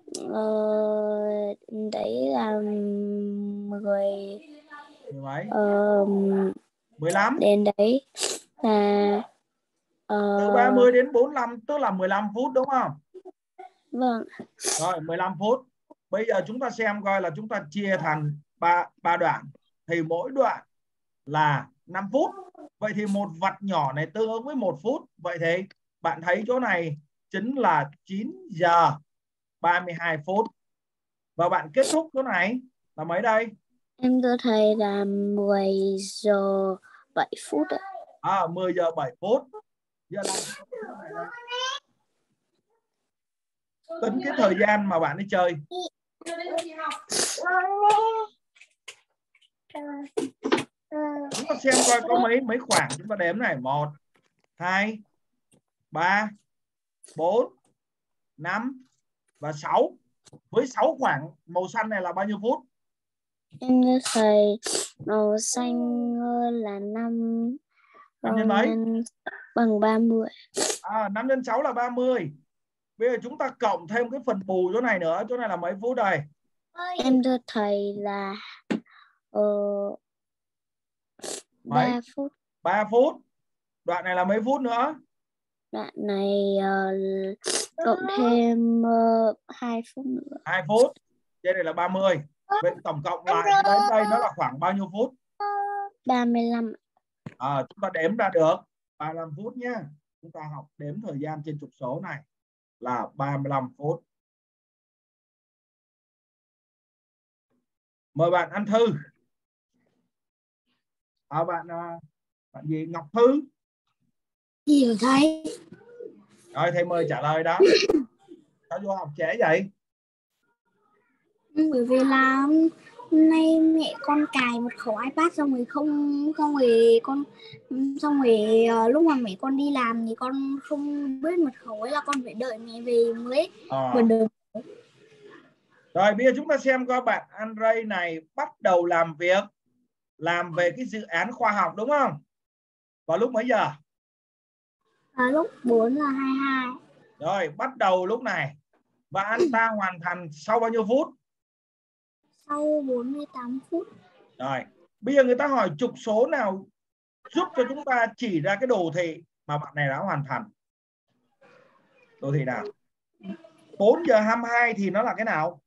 Speaker 5: đấy là 10
Speaker 1: mấy? 15.
Speaker 5: Đến đấy là
Speaker 1: Từ 30 đến 45 tức là 15 phút đúng không?
Speaker 5: vâng.
Speaker 1: Rồi 15 phút. Bây giờ chúng ta xem coi là chúng ta chia thành 3 đoạn. Thì mỗi đoạn là 5 phút. Vậy thì một vạch nhỏ này tương ứng với 1 phút. Vậy thì bạn thấy chỗ này chính là 9:32. Và bạn kết thúc chỗ này là mấy đây?
Speaker 5: Em thưa thầy là 10:07 ạ.
Speaker 1: 10:07. Giờ làm tính cái thời gian mà bạn đi chơi. Chúng ta xem coi có mấy khoảng chúng ta đếm này. 1, 2, 3, 4, 5 và 6. Với 6 khoảng màu xanh này là bao nhiêu phút?
Speaker 5: Em thưa thầy màu xanh là 5
Speaker 1: nhân mấy?
Speaker 5: bằng 30.
Speaker 1: 5 nhân 6 là 30. Bây giờ chúng ta cộng thêm cái phần bù chỗ này nữa. Chỗ này là mấy phút đây?
Speaker 5: Em thưa thầy là 3 phút.
Speaker 1: 3 phút. Đoạn này là mấy phút nữa?
Speaker 5: Đoạn này cộng thêm 2 phút nữa.
Speaker 1: 2 phút. Trên này là 30. Vậy tổng cộng lại đến đây nó là khoảng bao nhiêu phút?
Speaker 5: 35.
Speaker 1: Chúng ta đếm ra được 35 phút nhé. Chúng ta học đếm thời gian trên trục số này là 35 phút. Mời bạn Anh Thư. Bạn gì? Ngọc Thư.
Speaker 2: Hiểu thầy.
Speaker 1: Rồi thầy mời trả lời đó. Sao vô học trễ vậy?
Speaker 2: Bởi vì là hôm nay mẹ con cài mật khẩu iPad xong rồi lúc mà mẹ con đi làm thì con không biết mật khẩu ấy, là con phải đợi mẹ về mới vừa được.
Speaker 1: Rồi bây giờ chúng ta xem coi bạn Andre này bắt đầu làm việc, làm về cái dự án khoa học đúng không? Vào lúc mấy giờ?
Speaker 2: Lúc 4:22.
Speaker 1: Rồi bắt đầu lúc này. Và anh ta hoàn thành sau bao nhiêu phút?
Speaker 2: Sau 48 phút.
Speaker 1: Rồi bây giờ người ta hỏi trục số nào giúp cho chúng ta chỉ ra cái đồ thị mà bạn này đã hoàn thành. Đồ thị nào? 4:22 thì nó là cái nào?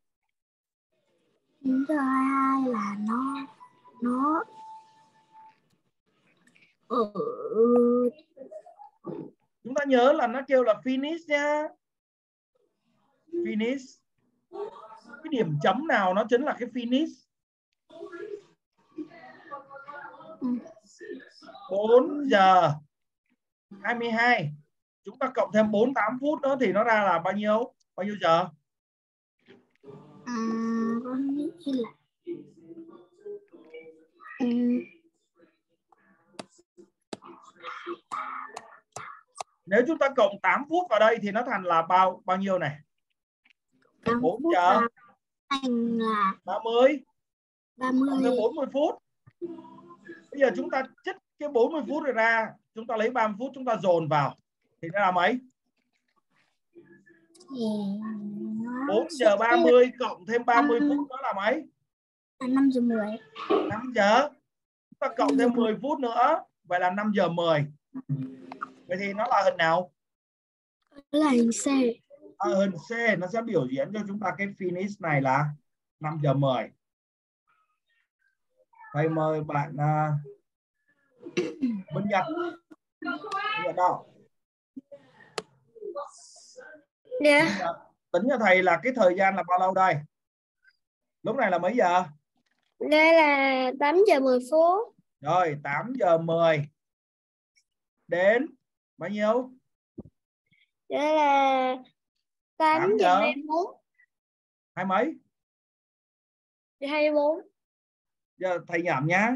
Speaker 2: 4:22 là nó
Speaker 1: Chúng ta nhớ là nó kêu là finish nha. Finish. Cái điểm chấm nào nó chính là cái finish. 4:22. Chúng ta cộng thêm 48 phút nữa thì nó ra là bao nhiêu? Bao nhiêu giờ?
Speaker 2: Con nghĩ là
Speaker 1: Nếu chúng ta cộng 8 phút vào đây thì nó thành là bao nhiêu này? 4 giờ
Speaker 2: thành là
Speaker 1: 30.
Speaker 2: 30.
Speaker 1: Cộng thêm 40 phút. Bây giờ chúng ta trích cái 40 phút này ra, chúng ta lấy 30 phút chúng ta dồn vào thì nó là mấy? 4:30 cộng thêm 30 phút đó là mấy?
Speaker 2: 5:10.
Speaker 1: 5 giờ. Chúng ta cộng thêm 10 phút nữa, vậy là 5:10. Vậy thì nó là hình nào?
Speaker 2: Là hình C.
Speaker 1: Hình C nó sẽ biểu diễn cho chúng ta cái finish này là 5:10. Thầy mời bạn Minh Nhật. Minh Nhật đâu?
Speaker 3: Dạ.
Speaker 1: Minh Nhật. Tính cho thầy là cái thời gian là bao lâu đây? Lúc này là mấy giờ?
Speaker 3: Đây là 8:10.
Speaker 1: Rồi 8:10 đến bao nhiêu?
Speaker 3: Đây là 8:24.
Speaker 1: Hai mấy?
Speaker 3: 24.
Speaker 1: Giờ thầy nhẩm nhá.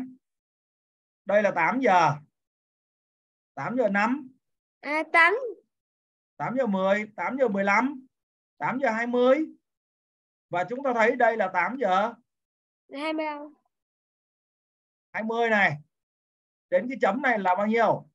Speaker 1: Đây là 8 giờ. 8:05.
Speaker 3: 8
Speaker 1: 8 giờ 10, 8 giờ 15, 8 giờ 20. Và chúng ta thấy đây là 8 giờ 20 này. Đến cái chấm này là bao nhiêu?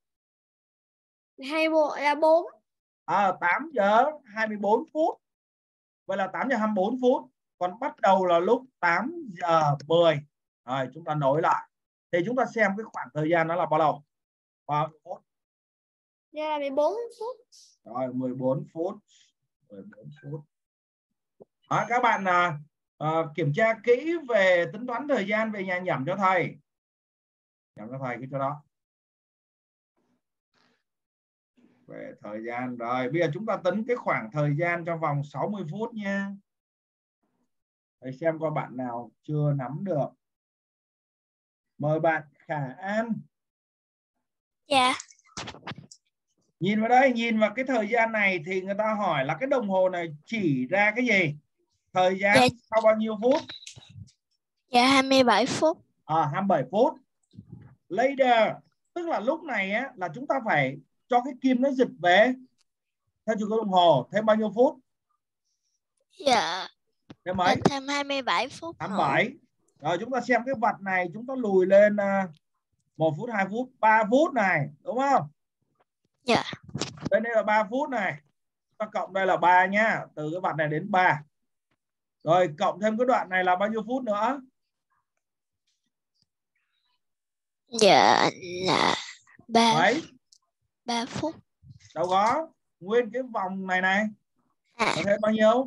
Speaker 3: 21 là 4.
Speaker 1: 8 giờ 24 phút. Vậy là 8 giờ 24 phút. Còn bắt đầu là lúc 8 giờ 10. Rồi chúng ta nối lại. Thì chúng ta xem cái khoảng thời gian đó là bao lâu? Bao nhiêu phút?
Speaker 3: Đây là 14 phút.
Speaker 1: Rồi 14 phút. 14 phút. Đó, các bạn kiểm tra kỹ về tính toán thời gian về nhà nhẩm cho thầy. Nhẩm cho thầy cái chỗ đó. Về thời gian. Rồi bây giờ chúng ta tính cái khoảng thời gian trong vòng 60 phút nha. Để xem coi bạn nào chưa nắm được. Mời bạn Khả An.
Speaker 5: Dạ.
Speaker 1: Nhìn vào đây, nhìn vào cái thời gian này thì người ta hỏi là cái đồng hồ này chỉ ra cái gì? Thời gian sau bao nhiêu phút?
Speaker 5: Dạ 27 phút.
Speaker 1: 27 phút. Later, tức là lúc này á, là chúng ta phải cho cái kim nó dịch về theo chiều đồng hồ thêm bao nhiêu phút?
Speaker 5: Dạ.
Speaker 1: Thêm mấy?
Speaker 5: Thêm 27 phút.
Speaker 1: 27. Rồi chúng ta xem cái vật này, chúng ta lùi lên 1 phút, 2 phút, 3 phút này, đúng không?
Speaker 5: Dạ.
Speaker 1: Đây là 3 phút này. Ta cộng đây là 3 nhá, từ cái vật này đến 3. Rồi cộng thêm cái đoạn này là bao nhiêu phút nữa?
Speaker 5: Dạ là 3 phút.
Speaker 1: Đâu có, nguyên cái vòng này này. Có thêm bao nhiêu?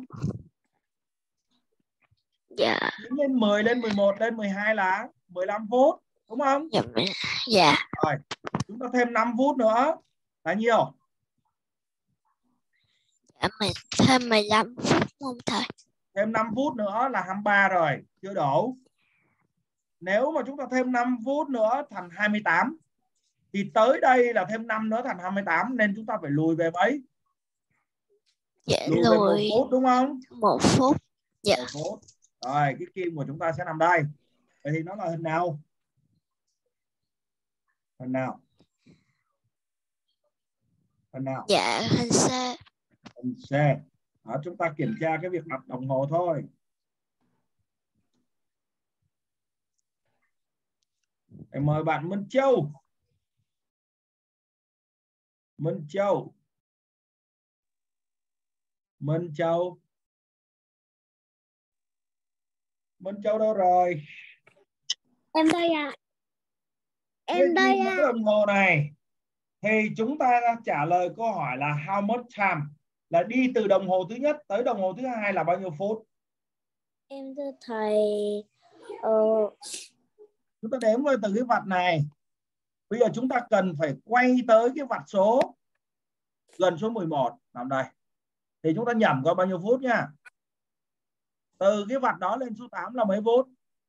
Speaker 5: Dạ.
Speaker 1: Lên 10, lên 11, lên 12 là 15 phút, đúng không?
Speaker 5: Dạ.
Speaker 1: Rồi, chúng ta thêm 5 phút nữa là nhiều.
Speaker 5: Dạ, thêm 15 phút không thầy?
Speaker 1: Thêm 5 phút nữa là 23 rồi, chưa đủ. Nếu mà chúng ta thêm 5 phút nữa thành 28 thì tới đây là thêm 5 nữa thành 28, nên chúng ta phải lùi về mấy?
Speaker 5: Dạ,
Speaker 1: lùi về 1 phút, đúng không?
Speaker 5: 1 phút. Dạ.
Speaker 1: 1 phút. Rồi, cái kim của chúng ta sẽ nằm đây. Vậy thì nó là hình nào? Hình nào? Hình nào?
Speaker 5: Dạ, hình C.
Speaker 1: Hình C. Đó, chúng ta kiểm tra cái việc đặt đồng hồ thôi. Em mời bạn Minh Châu. Minh Châu. Minh Châu. Minh Châu đâu rồi?
Speaker 3: Em đây ạ. Em đây ạ.
Speaker 1: Cái đồng hồ này thì chúng ta trả lời câu hỏi là how much time, là đi từ đồng hồ thứ nhất tới đồng hồ thứ hai là bao nhiêu phút?
Speaker 2: Em thưa thầy,
Speaker 1: chúng ta đếm từ cái vạch này. Bây giờ chúng ta cần phải quay tới cái vạch số gần số 11 nằm đây. Thì chúng ta nhẩm coi bao nhiêu phút nha. Từ cái vạch đó lên số 8 là mấy phút?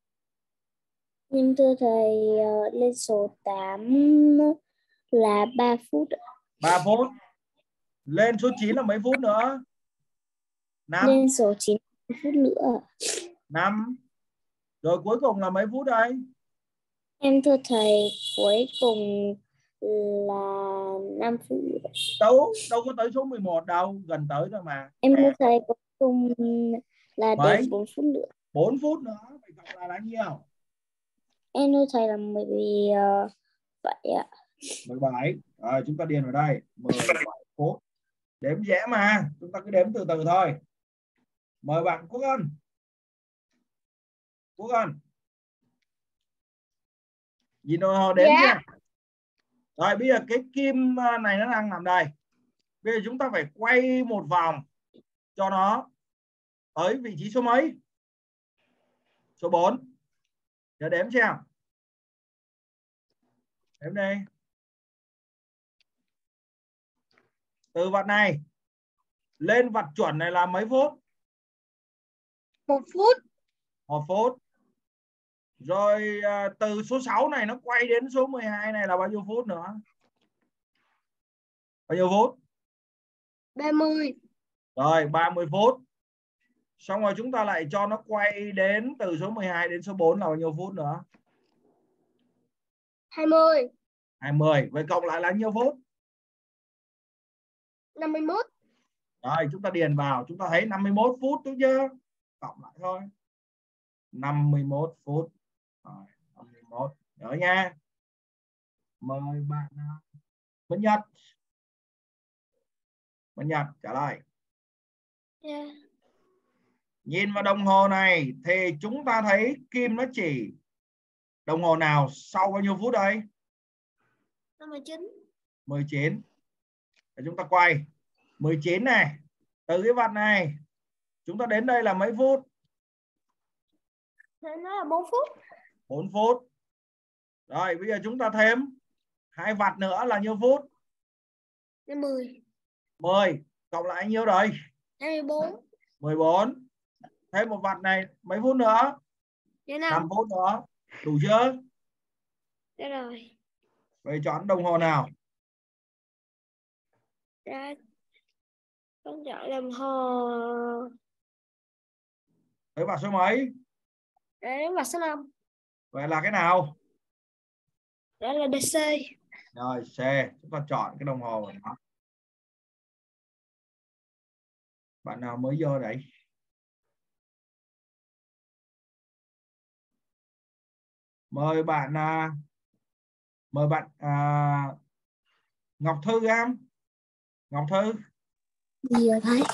Speaker 2: em thưa thầy, lên số 8 là 3 phút.
Speaker 1: 3 phút. Lên số 9 là mấy phút nữa? 5.
Speaker 2: Lên số 9 phút nữa.
Speaker 1: 5. Rồi cuối cùng là mấy phút đây?
Speaker 2: Em thưa thầy, cuối cùng là 5 phút nữa.
Speaker 1: Đâu có tới số 11 đâu, gần tới rồi mà.
Speaker 2: Em thưa thầy, cuối cùng là đến 4 phút nữa.
Speaker 1: 4 phút nữa, phải cộng là nhiêu?
Speaker 2: Em thưa thầy là 17 ạ.
Speaker 1: 17. Rồi chúng ta điền vào đây 17 phút. Đếm dễ mà, chúng ta cứ đếm từ từ thôi. Mời bạn Quốc Ân. Quốc Ân. Nhìn đồng hồ đếm nha. Rồi bây giờ cái kim này nó đang nằm đây. Bây giờ chúng ta phải quay một vòng cho nó tới vị trí số mấy? Số 4. Giờ đếm xem. Đếm đây. Từ vạch này lên vạch chuẩn này là mấy phút?
Speaker 3: 1 phút.
Speaker 1: 1 phút. Rồi từ số 6 này nó quay đến số 12 này là bao nhiêu phút nữa? Bao nhiêu phút?
Speaker 3: 30.
Speaker 1: Rồi 30 phút. Xong rồi chúng ta lại cho nó quay đến từ số 12 đến số 4 là bao nhiêu phút nữa?
Speaker 3: 20.
Speaker 1: 20. Vậy cộng lại là nhiêu phút?
Speaker 3: 51.
Speaker 1: Rồi chúng ta điền vào, chúng ta thấy 51 phút đúng chưa? Cộng lại thôi. 51 phút. Rồi, 51. Nhớ nha. Mời bạn Minh Nhật. Minh Nhật trả lời.
Speaker 3: Yeah.
Speaker 1: Nhìn vào đồng hồ này thì chúng ta thấy Kim nó chỉ đồng hồ nào sau bao nhiêu phút đây?
Speaker 3: 59.
Speaker 1: 19. Để chúng ta quay 19 này, từ cái vạch này chúng ta đến đây là mấy phút?
Speaker 3: Thế nó là 4 phút.
Speaker 1: 4 phút. Rồi bây giờ chúng ta thêm hai vạch nữa là nhiêu phút?
Speaker 3: 10.
Speaker 1: 10 cộng lại nhiêu rồi?
Speaker 3: 24.
Speaker 1: 14. Thêm một vạch này mấy phút nữa? 5 phút nữa. Đủ chưa?
Speaker 3: Được rồi.
Speaker 1: Vậy chọn đồng hồ nào?
Speaker 3: Ra con chọn đồng hồ.
Speaker 1: Thấy vào số mấy?
Speaker 3: Đấy là số 5.
Speaker 1: Vậy là cái nào?
Speaker 3: Đó là DC.
Speaker 1: Rồi C, chúng ta chọn cái đồng hồ này. Bạn nào mới vô đấy? Mời bạn Ngọc Thư em. Ngọc Thư.
Speaker 2: Gì rồi thầy?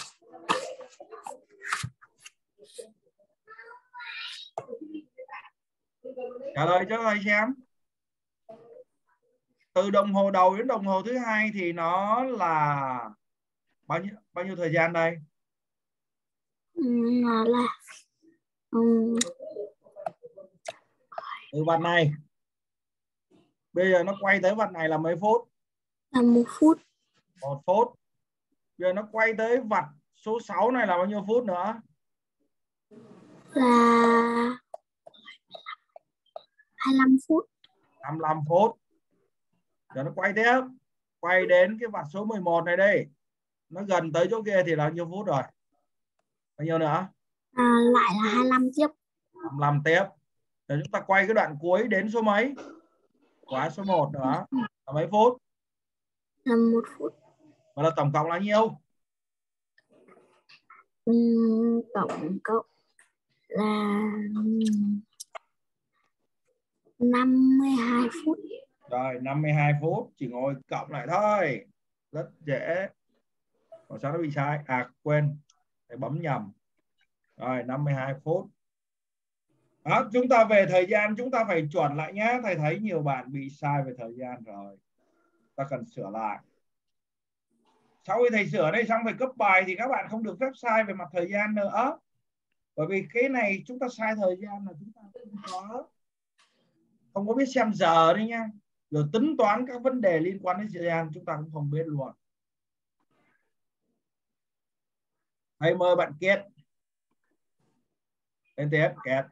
Speaker 1: Trả lời cho thầy xem. Từ đồng hồ đầu đến đồng hồ thứ hai thì nó là bao nhiêu thời gian đây?
Speaker 2: Là
Speaker 1: Từ vạch này. Bây giờ nó quay tới vạch này là mấy phút?
Speaker 2: là 1 phút.
Speaker 1: 1 phút. Bây giờ nó quay tới vạch số 6 này là bao nhiêu phút nữa?
Speaker 2: Là 25 phút.
Speaker 1: 55 phút. Giờ nó quay tiếp. Quay đến cái vạch số 11 này đây. Nó gần tới chỗ kia thì là bao nhiêu phút rồi? Bao nhiêu nữa?
Speaker 2: Lại là 25 tiếp.
Speaker 1: 25 tiếp. Rồi chúng ta quay cái đoạn cuối đến số mấy? Quá số 1 nữa. Là mấy phút?
Speaker 2: Là 1 phút.
Speaker 1: Và là tổng cộng là nhiêu?
Speaker 2: Tổng cộng là 52 phút.
Speaker 1: Rồi 52 phút. Chỉ ngồi cộng lại thôi. Rất dễ. Còn sao nó bị sai? À quên. Thầy bấm nhầm. Rồi 52 phút. Đó, chúng ta về thời gian chúng ta phải chuẩn lại nhé. Thầy thấy nhiều bạn bị sai về thời gian rồi. Ta cần sửa lại. Sau khi thầy sửa đây xong phải cấp bài thì các bạn không được phép sai về mặt thời gian nữa. Bởi vì cái này chúng ta sai thời gian là chúng ta không có biết xem giờ đấy nha. Rồi tính toán các vấn đề liên quan đến thời gian chúng ta cũng không biết luôn. Thầy mời bạn Kiệt. Lên tiếp Kiệt.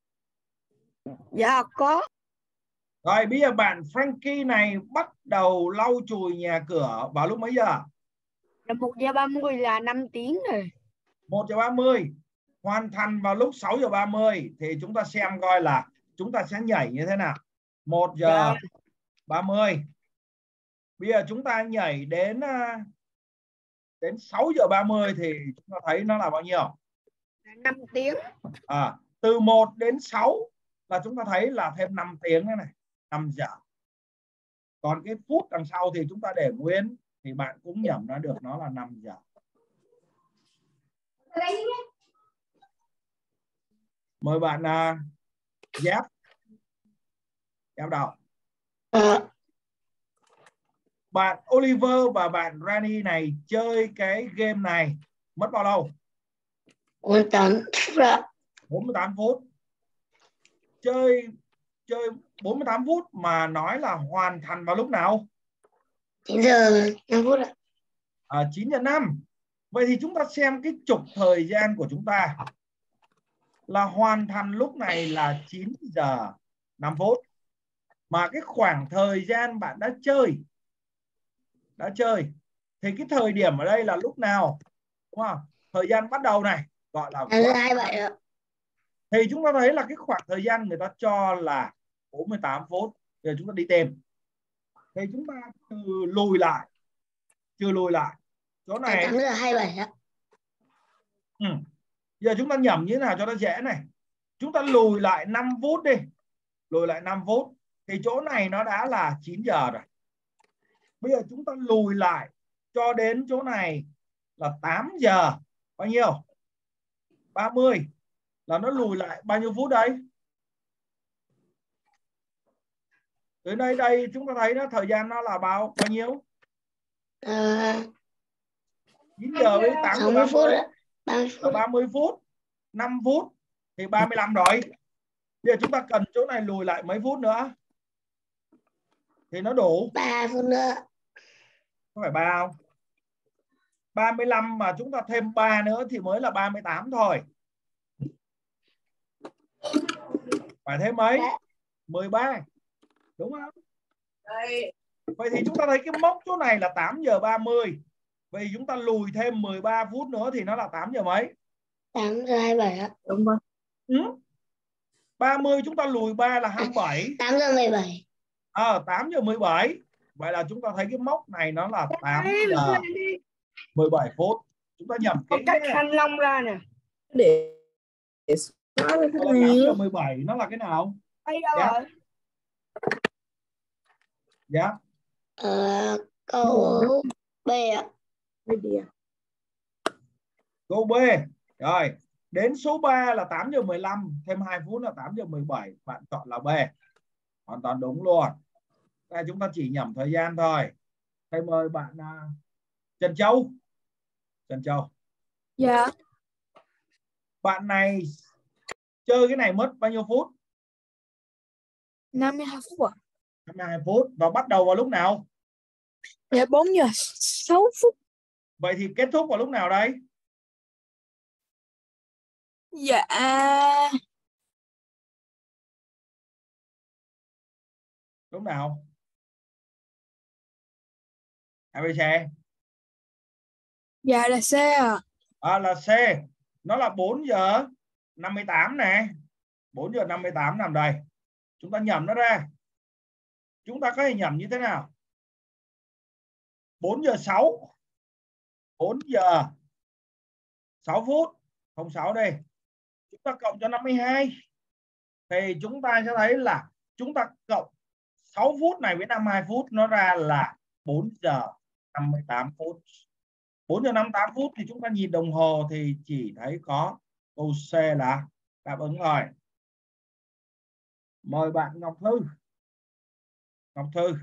Speaker 4: Dạ có.
Speaker 1: Rồi bây giờ bạn Frankie này bắt đầu lau chùi nhà cửa vào lúc mấy giờ?
Speaker 4: Là 1:30 là 5 tiếng rồi.
Speaker 1: 1:30. Hoàn thành vào lúc 6:30 thì chúng ta xem coi là chúng ta sẽ nhảy như thế nào. 1:30. Bây giờ chúng ta nhảy đến 6:30 thì chúng ta thấy nó là bao nhiêu?
Speaker 4: 5 tiếng.
Speaker 1: Từ 1 đến 6 là chúng ta thấy là thêm 5 tiếng nữa này, 5 giờ. Còn cái phút đằng sau thì chúng ta để nguyên thì bạn cũng nhẩm ra được nó là 5 giờ. Mời bạn Giáp. Giáp đầu. Bạn Oliver và bạn Rani này chơi cái game này mất bao lâu? 48 phút. Chơi 48 phút mà nói là hoàn thành vào lúc nào?
Speaker 3: 9:05.
Speaker 1: 9:05. Vậy thì chúng ta xem cái trục thời gian của chúng ta là hoàn thành lúc này là 9:05. Mà cái khoảng thời gian bạn đã chơi thì cái thời điểm ở đây là lúc nào? Đúng không? Thời gian bắt đầu này gọi là
Speaker 3: 27 ạ.
Speaker 1: thì chúng ta thấy là cái khoảng thời gian người ta cho là 48 phút. Giờ chúng ta đi tìm. Thì chúng ta trừ lùi lại. Chỗ này
Speaker 3: 8 giờ 27 ạ.
Speaker 1: Giờ chúng ta nhẩm như thế nào cho nó dễ này. Chúng ta lùi lại 5 phút đi. Lùi lại 5 phút. Thì chỗ này nó đã là 9 giờ rồi. Bây giờ chúng ta lùi lại cho đến chỗ này là 8 giờ. Bao nhiêu? 30. Là nó lùi lại bao nhiêu phút đây? Từ đây chúng ta thấy nó thời gian nó là bao nhiêu? 9 giờ với 8 giờ
Speaker 3: 60 phút ạ.
Speaker 1: 30 phút. 5 phút thì 35 rồi. Bây giờ chúng ta cần chỗ này lùi lại mấy phút nữa thì nó đủ?
Speaker 3: 3 phút nữa.
Speaker 1: Không phải 3 không? 35 mà chúng ta thêm 3 nữa thì mới là 38 thôi. Phải thêm mấy? 13. Đúng không? Vậy thì chúng ta thấy cái mốc chỗ này là 8 giờ 30. Vậy chúng ta lùi thêm 13 phút nữa thì nó là 8 giờ mấy?
Speaker 3: 8 giờ 27 ạ.
Speaker 2: Đúng rồi.
Speaker 1: 30 chúng ta lùi 3 là 27.
Speaker 3: 8 giờ 17.
Speaker 1: 8 giờ 17. Vậy là chúng ta thấy cái mốc này nó là 8 giờ 17 phút. Chúng ta nhầm
Speaker 4: Con cắt thanh long ra nè.
Speaker 2: Để xóa cái
Speaker 1: 8
Speaker 2: này.
Speaker 1: giờ 17 nó là cái nào?
Speaker 4: Đây đâu rồi?
Speaker 1: Dạ.
Speaker 3: Câu B ạ.
Speaker 1: Câu B. Rồi. Đến số 3 là 8 giờ 15. Thêm 2 phút là 8 giờ 17. Bạn chọn là B. Hoàn toàn đúng luôn. Đây chúng ta chỉ nhẩm thời gian thôi. Thầy mời bạn Trần Châu. Trần Châu.
Speaker 2: Dạ.
Speaker 1: Bạn này chơi cái này mất bao nhiêu phút?
Speaker 2: 52 phút ạ.
Speaker 1: 52 phút. Và bắt đầu vào lúc nào?
Speaker 2: Dạ 4 giờ 6 phút.
Speaker 1: Vậy thì kết thúc vào lúc nào đây?
Speaker 2: Dạ.
Speaker 1: Lúc nào? ABC.
Speaker 2: Dạ là C ạ.
Speaker 1: Là C. Nó là 4 giờ 58 nè. 4 giờ 58 nằm đây. Chúng ta nhẩm nó ra. Chúng ta có thể nhẩm như thế nào? 4 giờ 6. 4 giờ 6 phút. 06 đây. Chúng ta cộng cho 52. Thì chúng ta sẽ thấy là chúng ta cộng 6 phút này với 52 phút nó ra là 4 giờ 58 phút. 4 giờ 58 phút thì chúng ta nhìn đồng hồ thì chỉ thấy có câu C là đáp ứng rồi. Mời bạn Ngọc Thư. Ngọc Thư.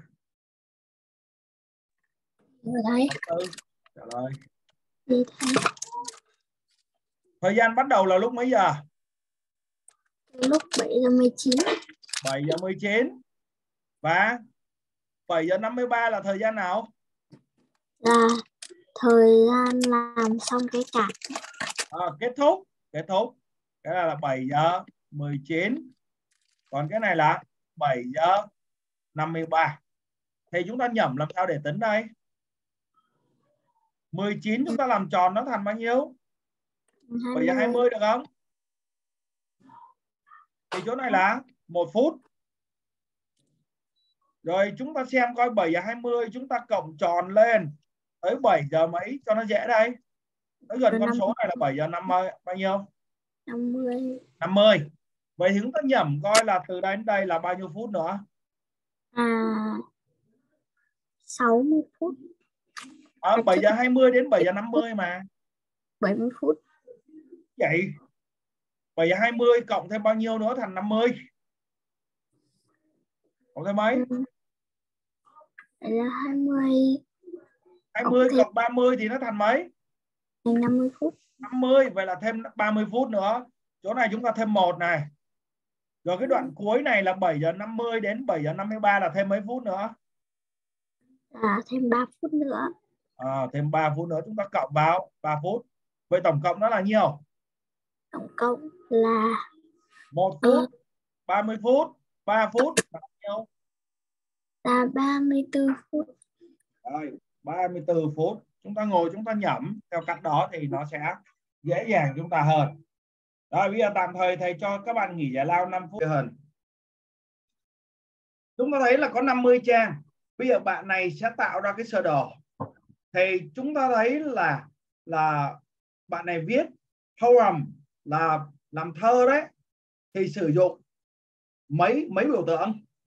Speaker 2: Đây.
Speaker 1: Ngọc Thư trả lời.
Speaker 2: Đi thầy.
Speaker 1: Thời gian bắt đầu là lúc mấy giờ?
Speaker 2: Lúc 7 giờ 19.
Speaker 1: 7 giờ 19. Và 7 giờ 53 là thời gian nào?
Speaker 2: Là thời gian làm xong cái cạc.
Speaker 1: Kết thúc. Kết thúc. Cái này là 7 giờ 19. Còn cái này là 7 giờ 53. Thì chúng ta nhẩm làm sao để tính đây? 19 chúng ta làm tròn nó thành bao nhiêu? 7 giờ 20 được không? Thì chỗ này là 1 phút. Rồi chúng ta xem coi 7 giờ 20 chúng ta cộng tròn lên tới 7 giờ mấy cho nó dễ đây. Tới gần con số này là 7 giờ 50 bao nhiêu?
Speaker 2: 50.
Speaker 1: 50. Vậy thì chúng ta nhẩm coi là từ đây đến đây là bao nhiêu phút nữa?
Speaker 2: 60 phút.
Speaker 1: 7 giờ 20 đến 7 giờ 50 mà.
Speaker 2: 70 phút.
Speaker 1: Vậy 7 giờ 20 cộng thêm bao nhiêu nữa thành 50? Cộng thêm mấy?
Speaker 2: Là 20.
Speaker 1: 20 cộng 30 thì nó thành mấy?
Speaker 2: Thành 50 phút.
Speaker 1: 50. Vậy là thêm 30 phút nữa. Chỗ này chúng ta thêm 1 này. Rồi cái đoạn cuối này là 7 giờ 50 đến 7 giờ 53 là thêm mấy phút nữa?
Speaker 2: Thêm 3 phút nữa.
Speaker 1: Thêm 3 phút nữa chúng ta cộng vào 3 phút. Vậy tổng cộng nó là nhiêu?
Speaker 2: Tổng cộng là
Speaker 1: 1 phút, 30 phút, 3 phút là nhiêu?
Speaker 2: Là 34 phút.
Speaker 1: Rồi, 34 phút. Chúng ta ngồi chúng ta nhẩm theo cách đó thì nó sẽ dễ dàng chúng ta hơn. Rồi bây giờ tạm thời thầy cho các bạn nghỉ giải lao 5 phút hơn. Chúng ta thấy là có 50 trang. Bây giờ bạn này sẽ tạo ra cái sơ đồ. thì chúng ta thấy là bạn này viết poem là làm thơ đấy, thì sử dụng mấy biểu tượng?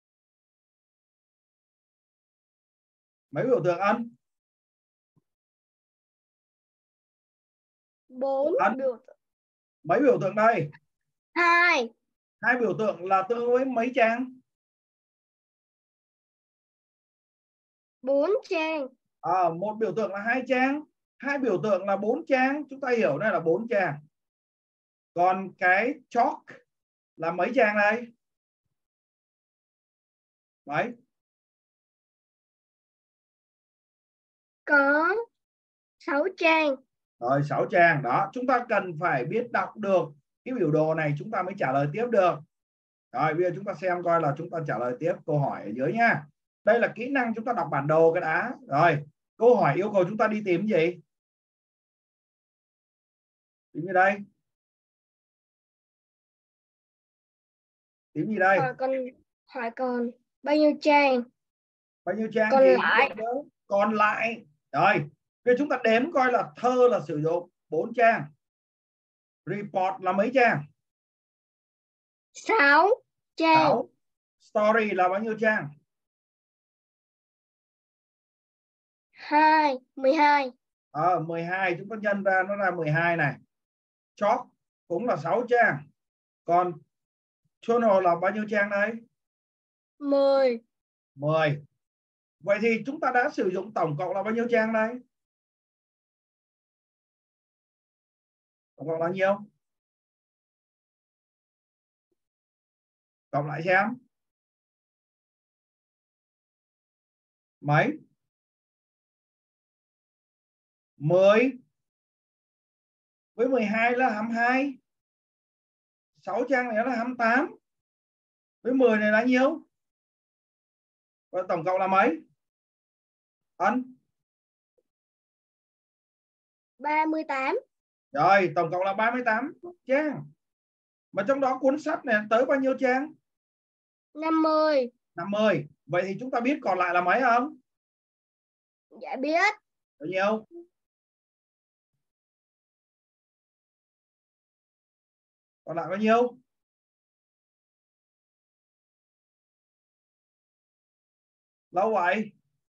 Speaker 1: Mấy biểu tượng Ân?
Speaker 3: 4
Speaker 1: Ân,
Speaker 3: biểu tượng.
Speaker 1: mấy biểu tượng đây?
Speaker 3: 2.
Speaker 1: 2 biểu tượng là tương với mấy trang?
Speaker 3: 4 trang.
Speaker 1: Một biểu tượng là 2 trang, 2 biểu tượng là 4 trang, chúng ta hiểu đây là 4 trang. Còn cái chalk là mấy trang đây? Mấy?
Speaker 3: Có 6 trang.
Speaker 1: Rồi 6 trang đó, chúng ta cần phải biết đọc được cái biểu đồ này chúng ta mới trả lời tiếp được. Rồi bây giờ chúng ta xem coi là chúng ta trả lời tiếp câu hỏi ở dưới nha. Đây là kỹ năng chúng ta đọc bản đồ cái đã. Rồi câu hỏi yêu cầu chúng ta đi tìm gì? Tìm gì đây? Tìm gì đây?
Speaker 3: Hỏi còn bao nhiêu trang?
Speaker 1: Bao nhiêu trang?
Speaker 3: Còn
Speaker 1: thì
Speaker 3: lại.
Speaker 1: Còn lại. Rồi bây giờ chúng ta đếm coi là thơ là sử dụng 4 trang, report là mấy trang?
Speaker 3: 6 trang.
Speaker 1: 6. Story là bao nhiêu trang?
Speaker 3: 12.
Speaker 1: 12, chúng ta nhân ra nó ra 12 này. Chalk cũng là 6 trang. Còn journal là bao nhiêu trang đây?
Speaker 3: 10.
Speaker 1: Vậy thì chúng ta đã sử dụng tổng cộng là bao nhiêu trang đây? Tổng cộng là nhiêu? Cộng lại xem. Mấy? 10 với 12 là 22. 6 trang này là 28. Với 10 này là nhiêu? Và tổng cộng là mấy? Ân?
Speaker 3: 38.
Speaker 1: Rồi, tổng cộng là 38 trang. Mà trong đó cuốn sách này tới bao nhiêu trang?
Speaker 3: 50.
Speaker 1: 50. Vậy thì chúng ta biết còn lại là mấy không?
Speaker 3: Dạ biết.
Speaker 1: Bao nhiêu? Còn lại bao nhiêu? Lâu vậy?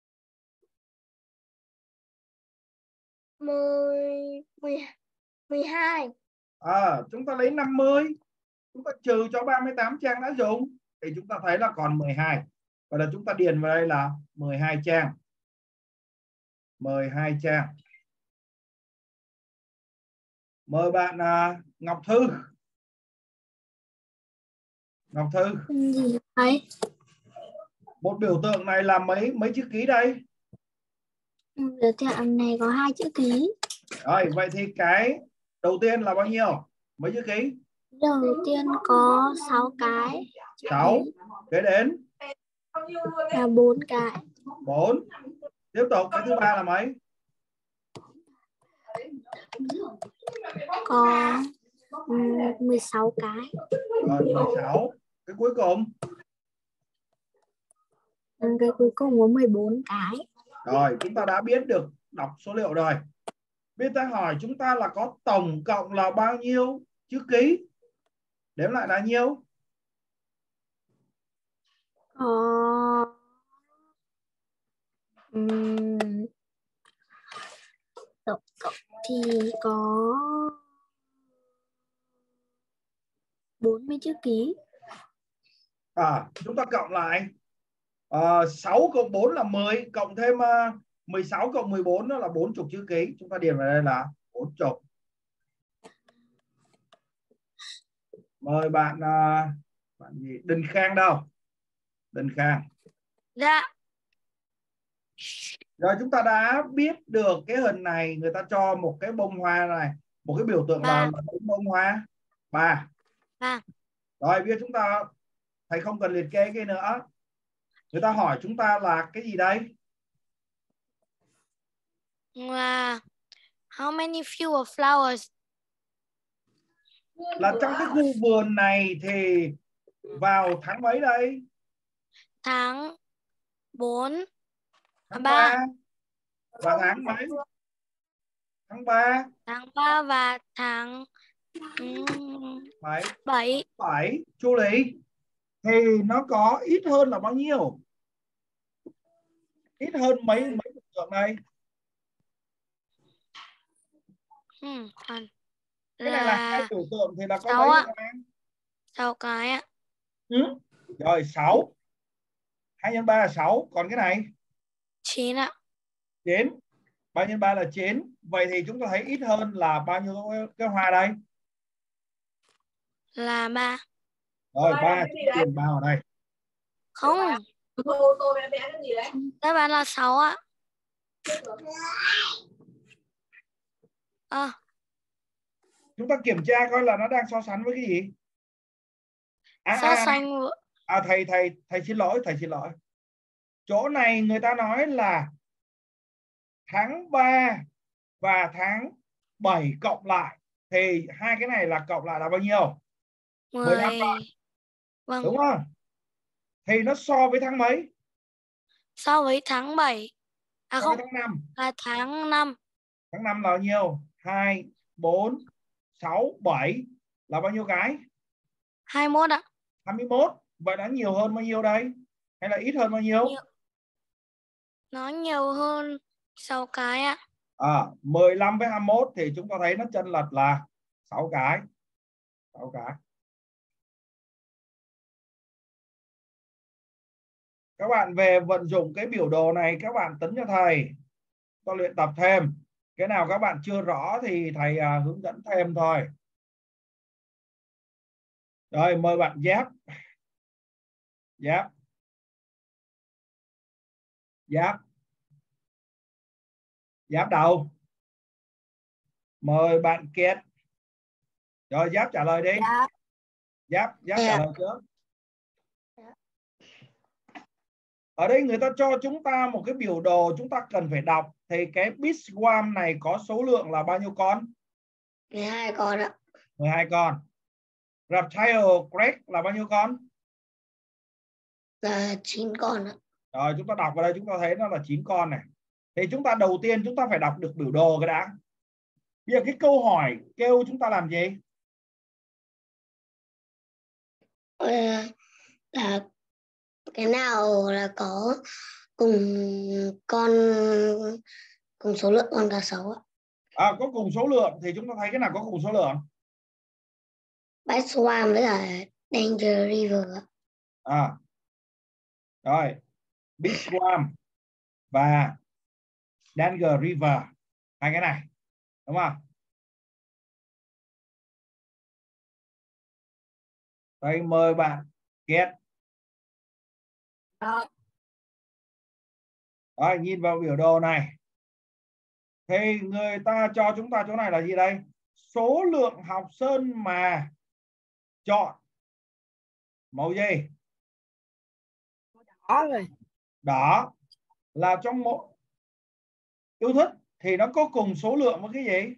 Speaker 3: 12.
Speaker 1: Chúng ta lấy 50, chúng ta trừ cho 38 trang đã dùng thì chúng ta thấy là còn 12. Và là chúng ta điền vào đây là 12 trang. 12 trang. Mời bạn Ngọc Thư. Ngọc Thư.
Speaker 2: Gì vậy?
Speaker 1: Một biểu tượng này là mấy chữ ký đây?
Speaker 2: Biểu tượng này có 2 chữ ký.
Speaker 1: Rồi, vậy thì cái đầu tiên là bao nhiêu? Mấy chữ ký?
Speaker 2: Đầu tiên có 6 cái.
Speaker 1: 6. Kế đến
Speaker 2: Là 4 cái.
Speaker 1: 4. Tiếp tục cái thứ ba là mấy?
Speaker 2: Có 16 cái.
Speaker 1: Rồi 16. Cái cuối cùng?
Speaker 2: Cái cuối cùng có 14 cái.
Speaker 1: Rồi chúng ta đã biết được đọc số liệu rồi. Bây giờ hỏi chúng ta là có tổng cộng là bao nhiêu chữ ký? Đếm lại là nhiêu?
Speaker 2: Tổng cộng thì có 40 chữ ký.
Speaker 1: Chúng ta cộng lại 6 cộng 4 là 10, cộng thêm 16 cộng 14 đó là 40 chữ ký. Chúng ta điền vào đây là 40. Mời bạn bạn gì? Đình Khang đâu? Đình Khang.
Speaker 3: Dạ.
Speaker 1: Rồi chúng ta đã biết được cái hình này, người ta cho một cái bông hoa này, một cái biểu tượng là bông hoa 3. Rồi bây giờ chúng ta thầy không cần liệt kê cái nữa. Người ta hỏi chúng ta là cái gì đây?
Speaker 3: How many fewer flowers?
Speaker 1: Là trong cái khu vườn này thì vào tháng mấy đây?
Speaker 3: Tháng 4.
Speaker 1: Tháng
Speaker 3: 3.
Speaker 1: Và tháng mấy? Tháng 3.
Speaker 5: Tháng 3 và tháng 7.
Speaker 1: 7. Chu Lý, thì nó có ít hơn là bao nhiêu? Ít hơn mấy biểu tượng đây?
Speaker 5: Khoan.
Speaker 1: Cái này là 2 biểu tượng thì là có
Speaker 5: 6
Speaker 1: mấy
Speaker 5: ạ.
Speaker 1: các em?
Speaker 5: 6 cái ạ.
Speaker 1: Rồi 6. 2 x 3 là 6. Còn cái này?
Speaker 5: 9 ạ.
Speaker 1: 9. 3 x 3 là 9. Vậy thì chúng ta thấy ít hơn là bao nhiêu cái hoa đây?
Speaker 5: Là 3.
Speaker 1: Rồi 3 tiền bao ở đây.
Speaker 5: Không. Đáp án là 6 ạ.
Speaker 1: Chúng ta kiểm tra coi là nó đang so sánh với cái gì?
Speaker 5: So sánh.
Speaker 1: Thầy xin lỗi, chỗ này người ta nói là tháng 3 và tháng 7 cộng lại, thì hai cái này là cộng lại là bao nhiêu? 15 rồi.
Speaker 5: Vâng.
Speaker 1: Đúng không? Thì nó so với tháng mấy?
Speaker 5: So với tháng 7. Không,
Speaker 1: tháng 5.
Speaker 5: là tháng 5.
Speaker 1: Tháng 5 là bao nhiêu? 2, 4, 6, 7 là bao nhiêu cái?
Speaker 5: 21 ạ.
Speaker 1: 21. Vậy nó nhiều hơn bao nhiêu đây? Hay là ít hơn bao nhiêu?
Speaker 5: Nó nhiều hơn 6 cái ạ.
Speaker 1: 15 với 21 thì chúng ta thấy nó chênh lệch là 6 cái. 6 cái. Các bạn về vận dụng cái biểu đồ này, các bạn tính cho thầy. Tôi luyện tập thêm. Cái nào các bạn chưa rõ thì thầy hướng dẫn thêm thôi. Rồi mời bạn Giáp. Giáp đầu. Mời bạn Kiệt. Rồi Giáp trả lời đi. Giáp trả lời trước. Ở đây người ta cho chúng ta một cái biểu đồ chúng ta cần phải đọc. Thì cái Beachworm này có số lượng là bao nhiêu con?
Speaker 3: 12 con ạ.
Speaker 1: 12 con. Reptile Crest là bao nhiêu con?
Speaker 3: Là 9 con ạ.
Speaker 1: Rồi chúng ta đọc vào đây chúng ta thấy nó là 9 con này. Thì chúng ta đầu tiên chúng ta phải đọc được biểu đồ cái đã. Bây giờ cái câu hỏi kêu chúng ta làm gì?
Speaker 3: Là cái nào là có cùng số lượng con cá sấu ạ?
Speaker 1: Có cùng số lượng thì chúng ta thấy cái nào có cùng số lượng?
Speaker 3: Beachworm với cả Danger River ạ.
Speaker 1: Rồi Beachworm và Danger River, hai cái này đúng không? Đây mời bạn Kiệt. Rồi nhìn vào biểu đồ này thì người ta cho chúng ta chỗ này là gì đây? Số lượng học sinh mà chọn màu gì?
Speaker 4: Đỏ rồi.
Speaker 1: Đỏ là trong mỗi yêu thích thì nó có cùng số lượng với cái gì?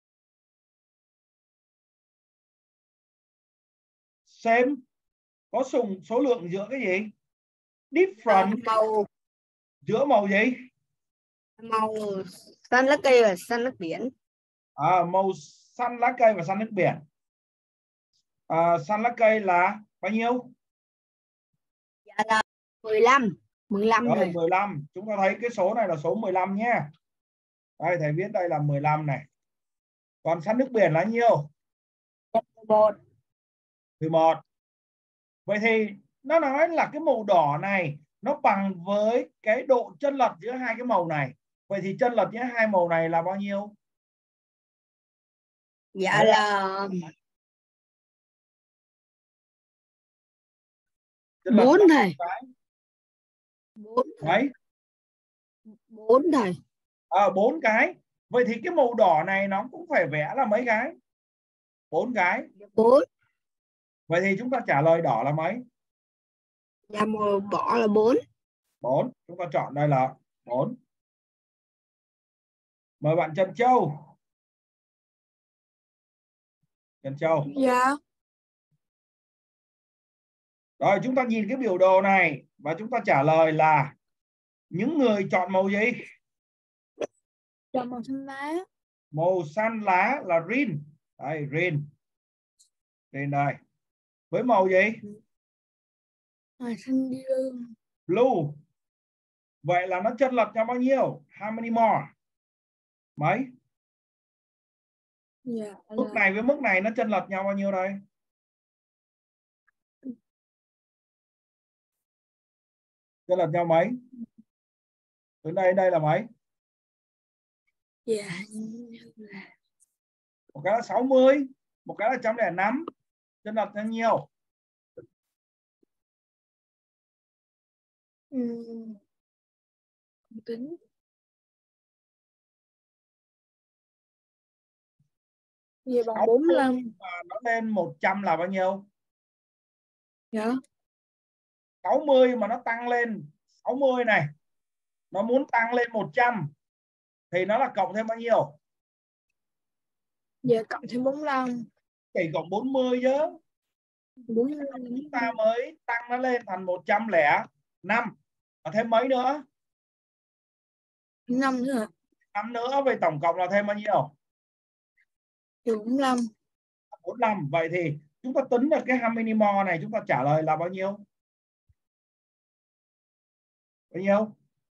Speaker 1: Same. Có số lượng giữa cái gì? Different.
Speaker 4: Màu.
Speaker 1: Giữa màu gì?
Speaker 4: Màu xanh lá cây và xanh nước biển.
Speaker 1: Màu xanh lá cây và xanh nước biển. Xanh lá cây là bao nhiêu?
Speaker 4: Dạ là 15. 15
Speaker 1: rồi.
Speaker 4: rồi.
Speaker 1: 15. Chúng ta thấy cái số này là số 15 nhé. Đây thầy viết đây là 15 này. Còn xanh nước biển là nhiêu?
Speaker 4: 11.
Speaker 1: 11. Vậy thì nó nói là cái màu đỏ này nó bằng với cái độ chênh lệch giữa hai cái màu này. Vậy thì chênh lệch giữa hai màu này là bao nhiêu?
Speaker 4: Dạ là 4 thầy. 4
Speaker 1: mấy?
Speaker 4: 4 thầy.
Speaker 1: 4 cái. Vậy thì cái màu đỏ này nó cũng phải vẽ là mấy cái? 4 cái.
Speaker 4: 4.
Speaker 1: Vậy thì chúng ta trả lời đỏ là mấy?
Speaker 4: Dạ màu đỏ là 4.
Speaker 1: 4. Chúng ta chọn đây là 4. Mời bạn Trần Châu. Trần Châu.
Speaker 4: Dạ.
Speaker 1: Rồi chúng ta nhìn cái biểu đồ này và chúng ta trả lời là những người chọn màu gì?
Speaker 3: Chọn màu xanh lá.
Speaker 1: Màu xanh lá là green. Đây, green. Green đây. Với màu gì?
Speaker 3: Xanh dương.
Speaker 1: Blue. Vậy là nó chênh lệch nhau bao nhiêu? How many more? Mấy?
Speaker 3: Dạ.
Speaker 1: Mức này với mức này nó chênh lệch nhau bao nhiêu đây? Chênh lệch nhau mấy? Từ đây đây là mấy?
Speaker 3: Dạ.
Speaker 1: Một cái là 60, một cái là 105. Chênh lệch nhau nhiều.
Speaker 3: Tính. Gì bằng 45.
Speaker 1: Mà nó lên 100 là bao nhiêu?
Speaker 3: Dạ.
Speaker 1: 60 mà nó tăng lên 60 này, nó muốn tăng lên 100 thì nó là cộng thêm bao nhiêu?
Speaker 3: Dạ cộng thêm 45.
Speaker 1: Chỉ cộng 40 chứ.
Speaker 3: 45.
Speaker 1: Chúng ta mới tăng nó lên thành 105. Và thêm mấy nữa?
Speaker 3: 5 nữa hả?
Speaker 1: 5 nữa, về tổng cộng là thêm bao nhiêu?
Speaker 3: 45.
Speaker 1: 45. Vậy thì chúng ta tính được cái how many more này, chúng ta trả lời là bao nhiêu? Bao nhiêu?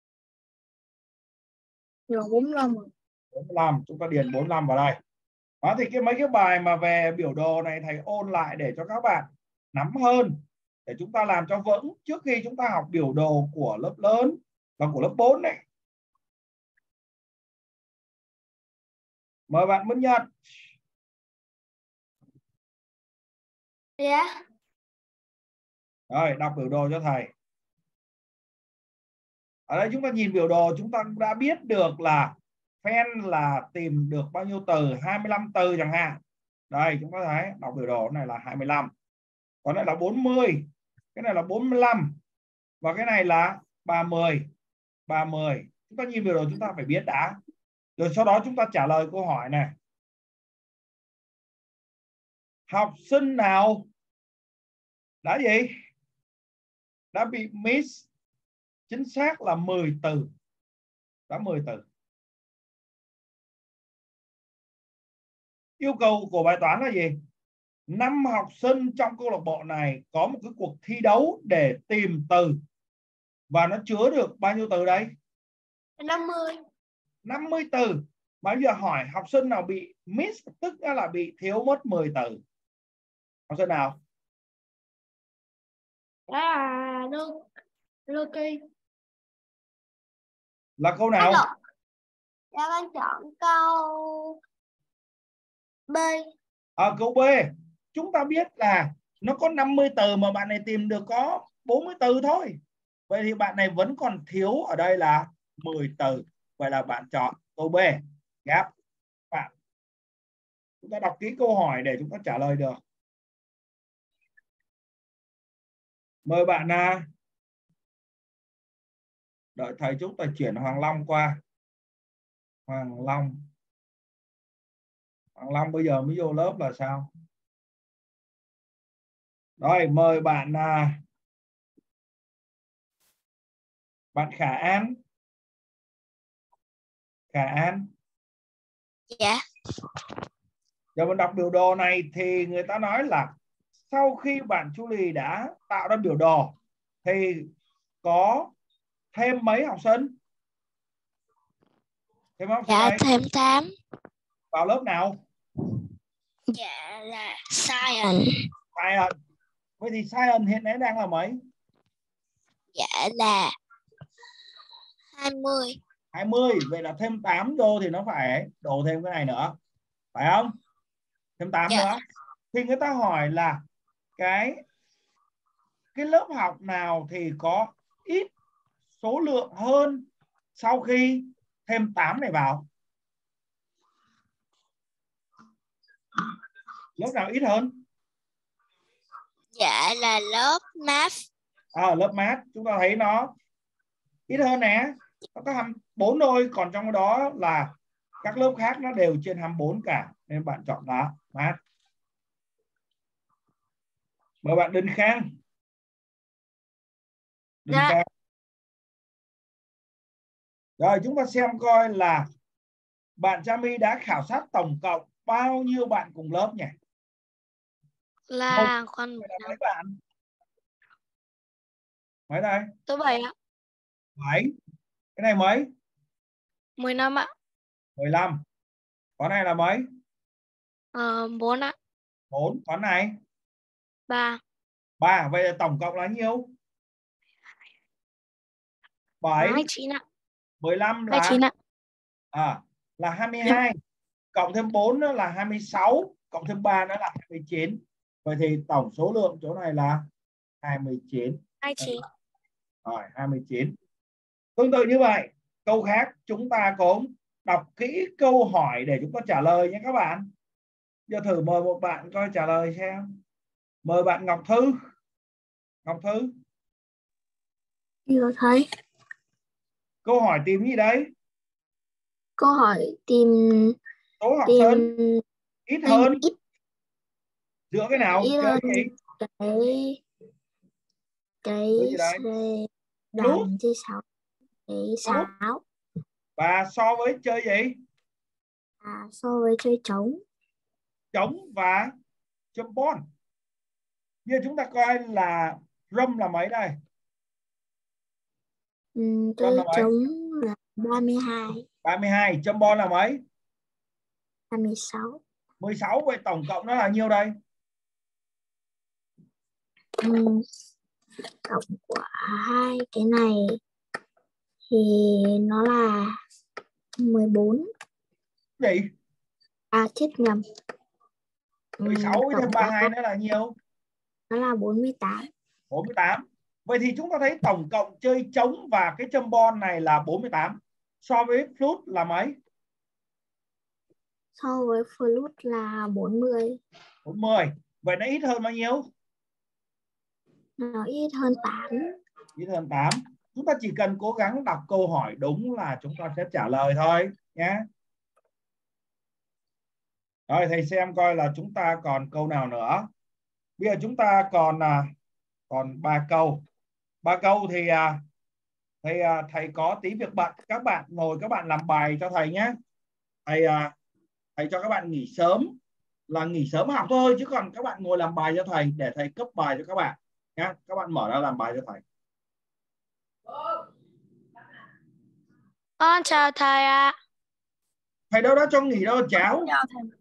Speaker 3: Dạ 45.
Speaker 1: 45. Chúng ta điền 45 vào đây. Đó, thì mấy cái bài mà về biểu đồ này thầy ôn lại để cho các bạn nắm hơn, để chúng ta làm cho vững trước khi chúng ta học biểu đồ của lớp lớn và của lớp 4 này. Mời bạn Minh Nhật.
Speaker 2: Dạ.
Speaker 1: Rồi, đọc biểu đồ cho thầy. Ở đây chúng ta nhìn biểu đồ, chúng ta cũng đã biết được là fan là tìm được bao nhiêu từ, 25 từ chẳng hạn. Đây, chúng ta thấy đọc biểu đồ này là 25. Còn đây là 40, cái này là 45 và cái này là 30. 30. Chúng ta nhìn biểu đồ chúng ta phải biết đã. Rồi sau đó chúng ta trả lời câu hỏi này. Học sinh nào đã gì? Đã bị miss. Chính xác là 10 từ. Đã 10 từ. Yêu cầu của bài toán là gì? 5 học sinh trong câu lạc bộ này có một cái cuộc thi đấu để tìm từ. Và nó chứa được bao nhiêu từ đây?
Speaker 2: 50.
Speaker 1: 50 từ. Mà bây giờ hỏi học sinh nào bị miss, tức là bị thiếu mất 10 từ. Học sinh nào?
Speaker 2: Đó là Lucky.
Speaker 1: Là câu nào?
Speaker 2: Dạ con chọn câu B.
Speaker 1: Câu B. Chúng ta biết là nó có 50 từ mà bạn này tìm được có 40 từ thôi. Vậy thì bạn này vẫn còn thiếu ở đây là 10 từ. Vậy là bạn chọn câu B. Gap. Bạn. Chúng ta đọc kỹ câu hỏi để chúng ta trả lời được. Mời bạn đợi thầy chúng ta chuyển Hoàng Long qua. Hoàng Long bây giờ mới vô lớp là sao? Rồi, mời bạn bạn Khả An. Khả An.
Speaker 2: Dạ.
Speaker 1: Giờ mình đọc biểu đồ này thì người ta nói là sau khi bạn Julie đã tạo ra biểu đồ thì có thêm mấy học sinh? Thêm học sinh
Speaker 5: Dạ
Speaker 1: này.
Speaker 5: thêm 8.
Speaker 1: Vào lớp nào?
Speaker 5: Dạ là Science.
Speaker 1: Science. Vậy thì Science hiện nay đang là mấy?
Speaker 5: Dạ là 20.
Speaker 1: 20. Vậy là thêm 8 vô thì nó phải đổ thêm cái này nữa. Phải không? Thêm 8
Speaker 5: Dạ.
Speaker 1: nữa. Thì người ta hỏi là cái lớp học nào thì có ít số lượng hơn sau khi thêm 8 này vào? Lớp nào ít hơn?
Speaker 5: Dạ là lớp Math.
Speaker 1: Lớp Math. Chúng ta thấy nó ít hơn nè. Nó có 24 thôi. Còn trong đó là các lớp khác nó đều trên 24 cả. Nên bạn chọn là Math. Mời bạn Đinh Khang. Đinh Khang. Rồi chúng ta xem coi là bạn Chami đã khảo sát tổng cộng bao nhiêu bạn cùng lớp nhỉ?
Speaker 3: Là con
Speaker 1: Mấy bạn? Mấy đây?
Speaker 3: số 7 ạ.
Speaker 1: 7. Cái này mấy?
Speaker 3: 15 ạ.
Speaker 1: 15. Con này là mấy?
Speaker 3: 4 ạ.
Speaker 1: 4. Con này?
Speaker 3: 3.
Speaker 1: 3. Vậy là tổng cộng là nhiêu? 7.
Speaker 3: 29 ạ.
Speaker 1: 15 là
Speaker 3: 29 ạ.
Speaker 1: Là 22. Cộng thêm 4 nữa là 26. Cộng thêm 3 nữa là 29. Vậy thì tổng số lượng chỗ này là 29.
Speaker 3: 29.
Speaker 1: Rồi 29. Tương tự như vậy, câu khác chúng ta cũng đọc kỹ câu hỏi để chúng ta trả lời nhé các bạn. Giờ thử mời một bạn coi trả lời xem. Mời bạn Ngọc Thư. Ngọc Thư.
Speaker 2: Chưa thấy.
Speaker 1: Câu hỏi tìm gì đấy?
Speaker 2: Câu hỏi tìm
Speaker 1: Số học
Speaker 2: tìm
Speaker 1: sinh ít hơn.
Speaker 2: ít
Speaker 1: Giữa cái nào?
Speaker 2: ít
Speaker 1: Chơi
Speaker 2: hơn
Speaker 1: gì?
Speaker 2: cái
Speaker 1: Chơi gì đấy?
Speaker 2: đàn dây 6 cái
Speaker 1: Nút.
Speaker 2: 6
Speaker 1: Và so với chơi gì?
Speaker 2: so với chơi trống.
Speaker 1: Trống và châm bon. Bây giờ chúng ta coi là drum là mấy đây?
Speaker 2: Chơi trống là 32.
Speaker 1: 32. Châm bon là mấy?
Speaker 2: 26.
Speaker 1: 16. Vậy tổng cộng nó là nhiêu đây?
Speaker 2: Tổng của hai cái này thì nó là 14.
Speaker 1: Gì?
Speaker 2: Chết nhầm.
Speaker 1: 16 với thêm 32 nữa là nhiêu?
Speaker 2: Nó là 48.
Speaker 1: 48. Vậy thì chúng ta thấy tổng cộng chơi trống và cái châm bon này là 48. So với flute là mấy?
Speaker 2: So với flute là 40.
Speaker 1: 40. Vậy nó ít hơn bao nhiêu?
Speaker 2: Nó ít hơn 8.
Speaker 1: Ít hơn 8. Chúng ta chỉ cần cố gắng đọc câu hỏi đúng là chúng ta sẽ trả lời thôi nhé. Rồi thầy xem coi là chúng ta còn câu nào nữa. Bây giờ chúng ta còn 3 câu. 3 câu thì thầy có tí việc bận. Các bạn ngồi các bạn làm bài cho thầy nhé. Thầy cho các bạn nghỉ sớm, là nghỉ sớm học thôi, chứ còn các bạn ngồi làm bài cho thầy để thầy cấp bài cho các bạn nhé. Các bạn mở ra làm bài cho thầy.
Speaker 3: Con chào thầy ạ.
Speaker 1: Thầy đâu đã cho nghỉ đâu cháu.
Speaker 3: Chào thầy.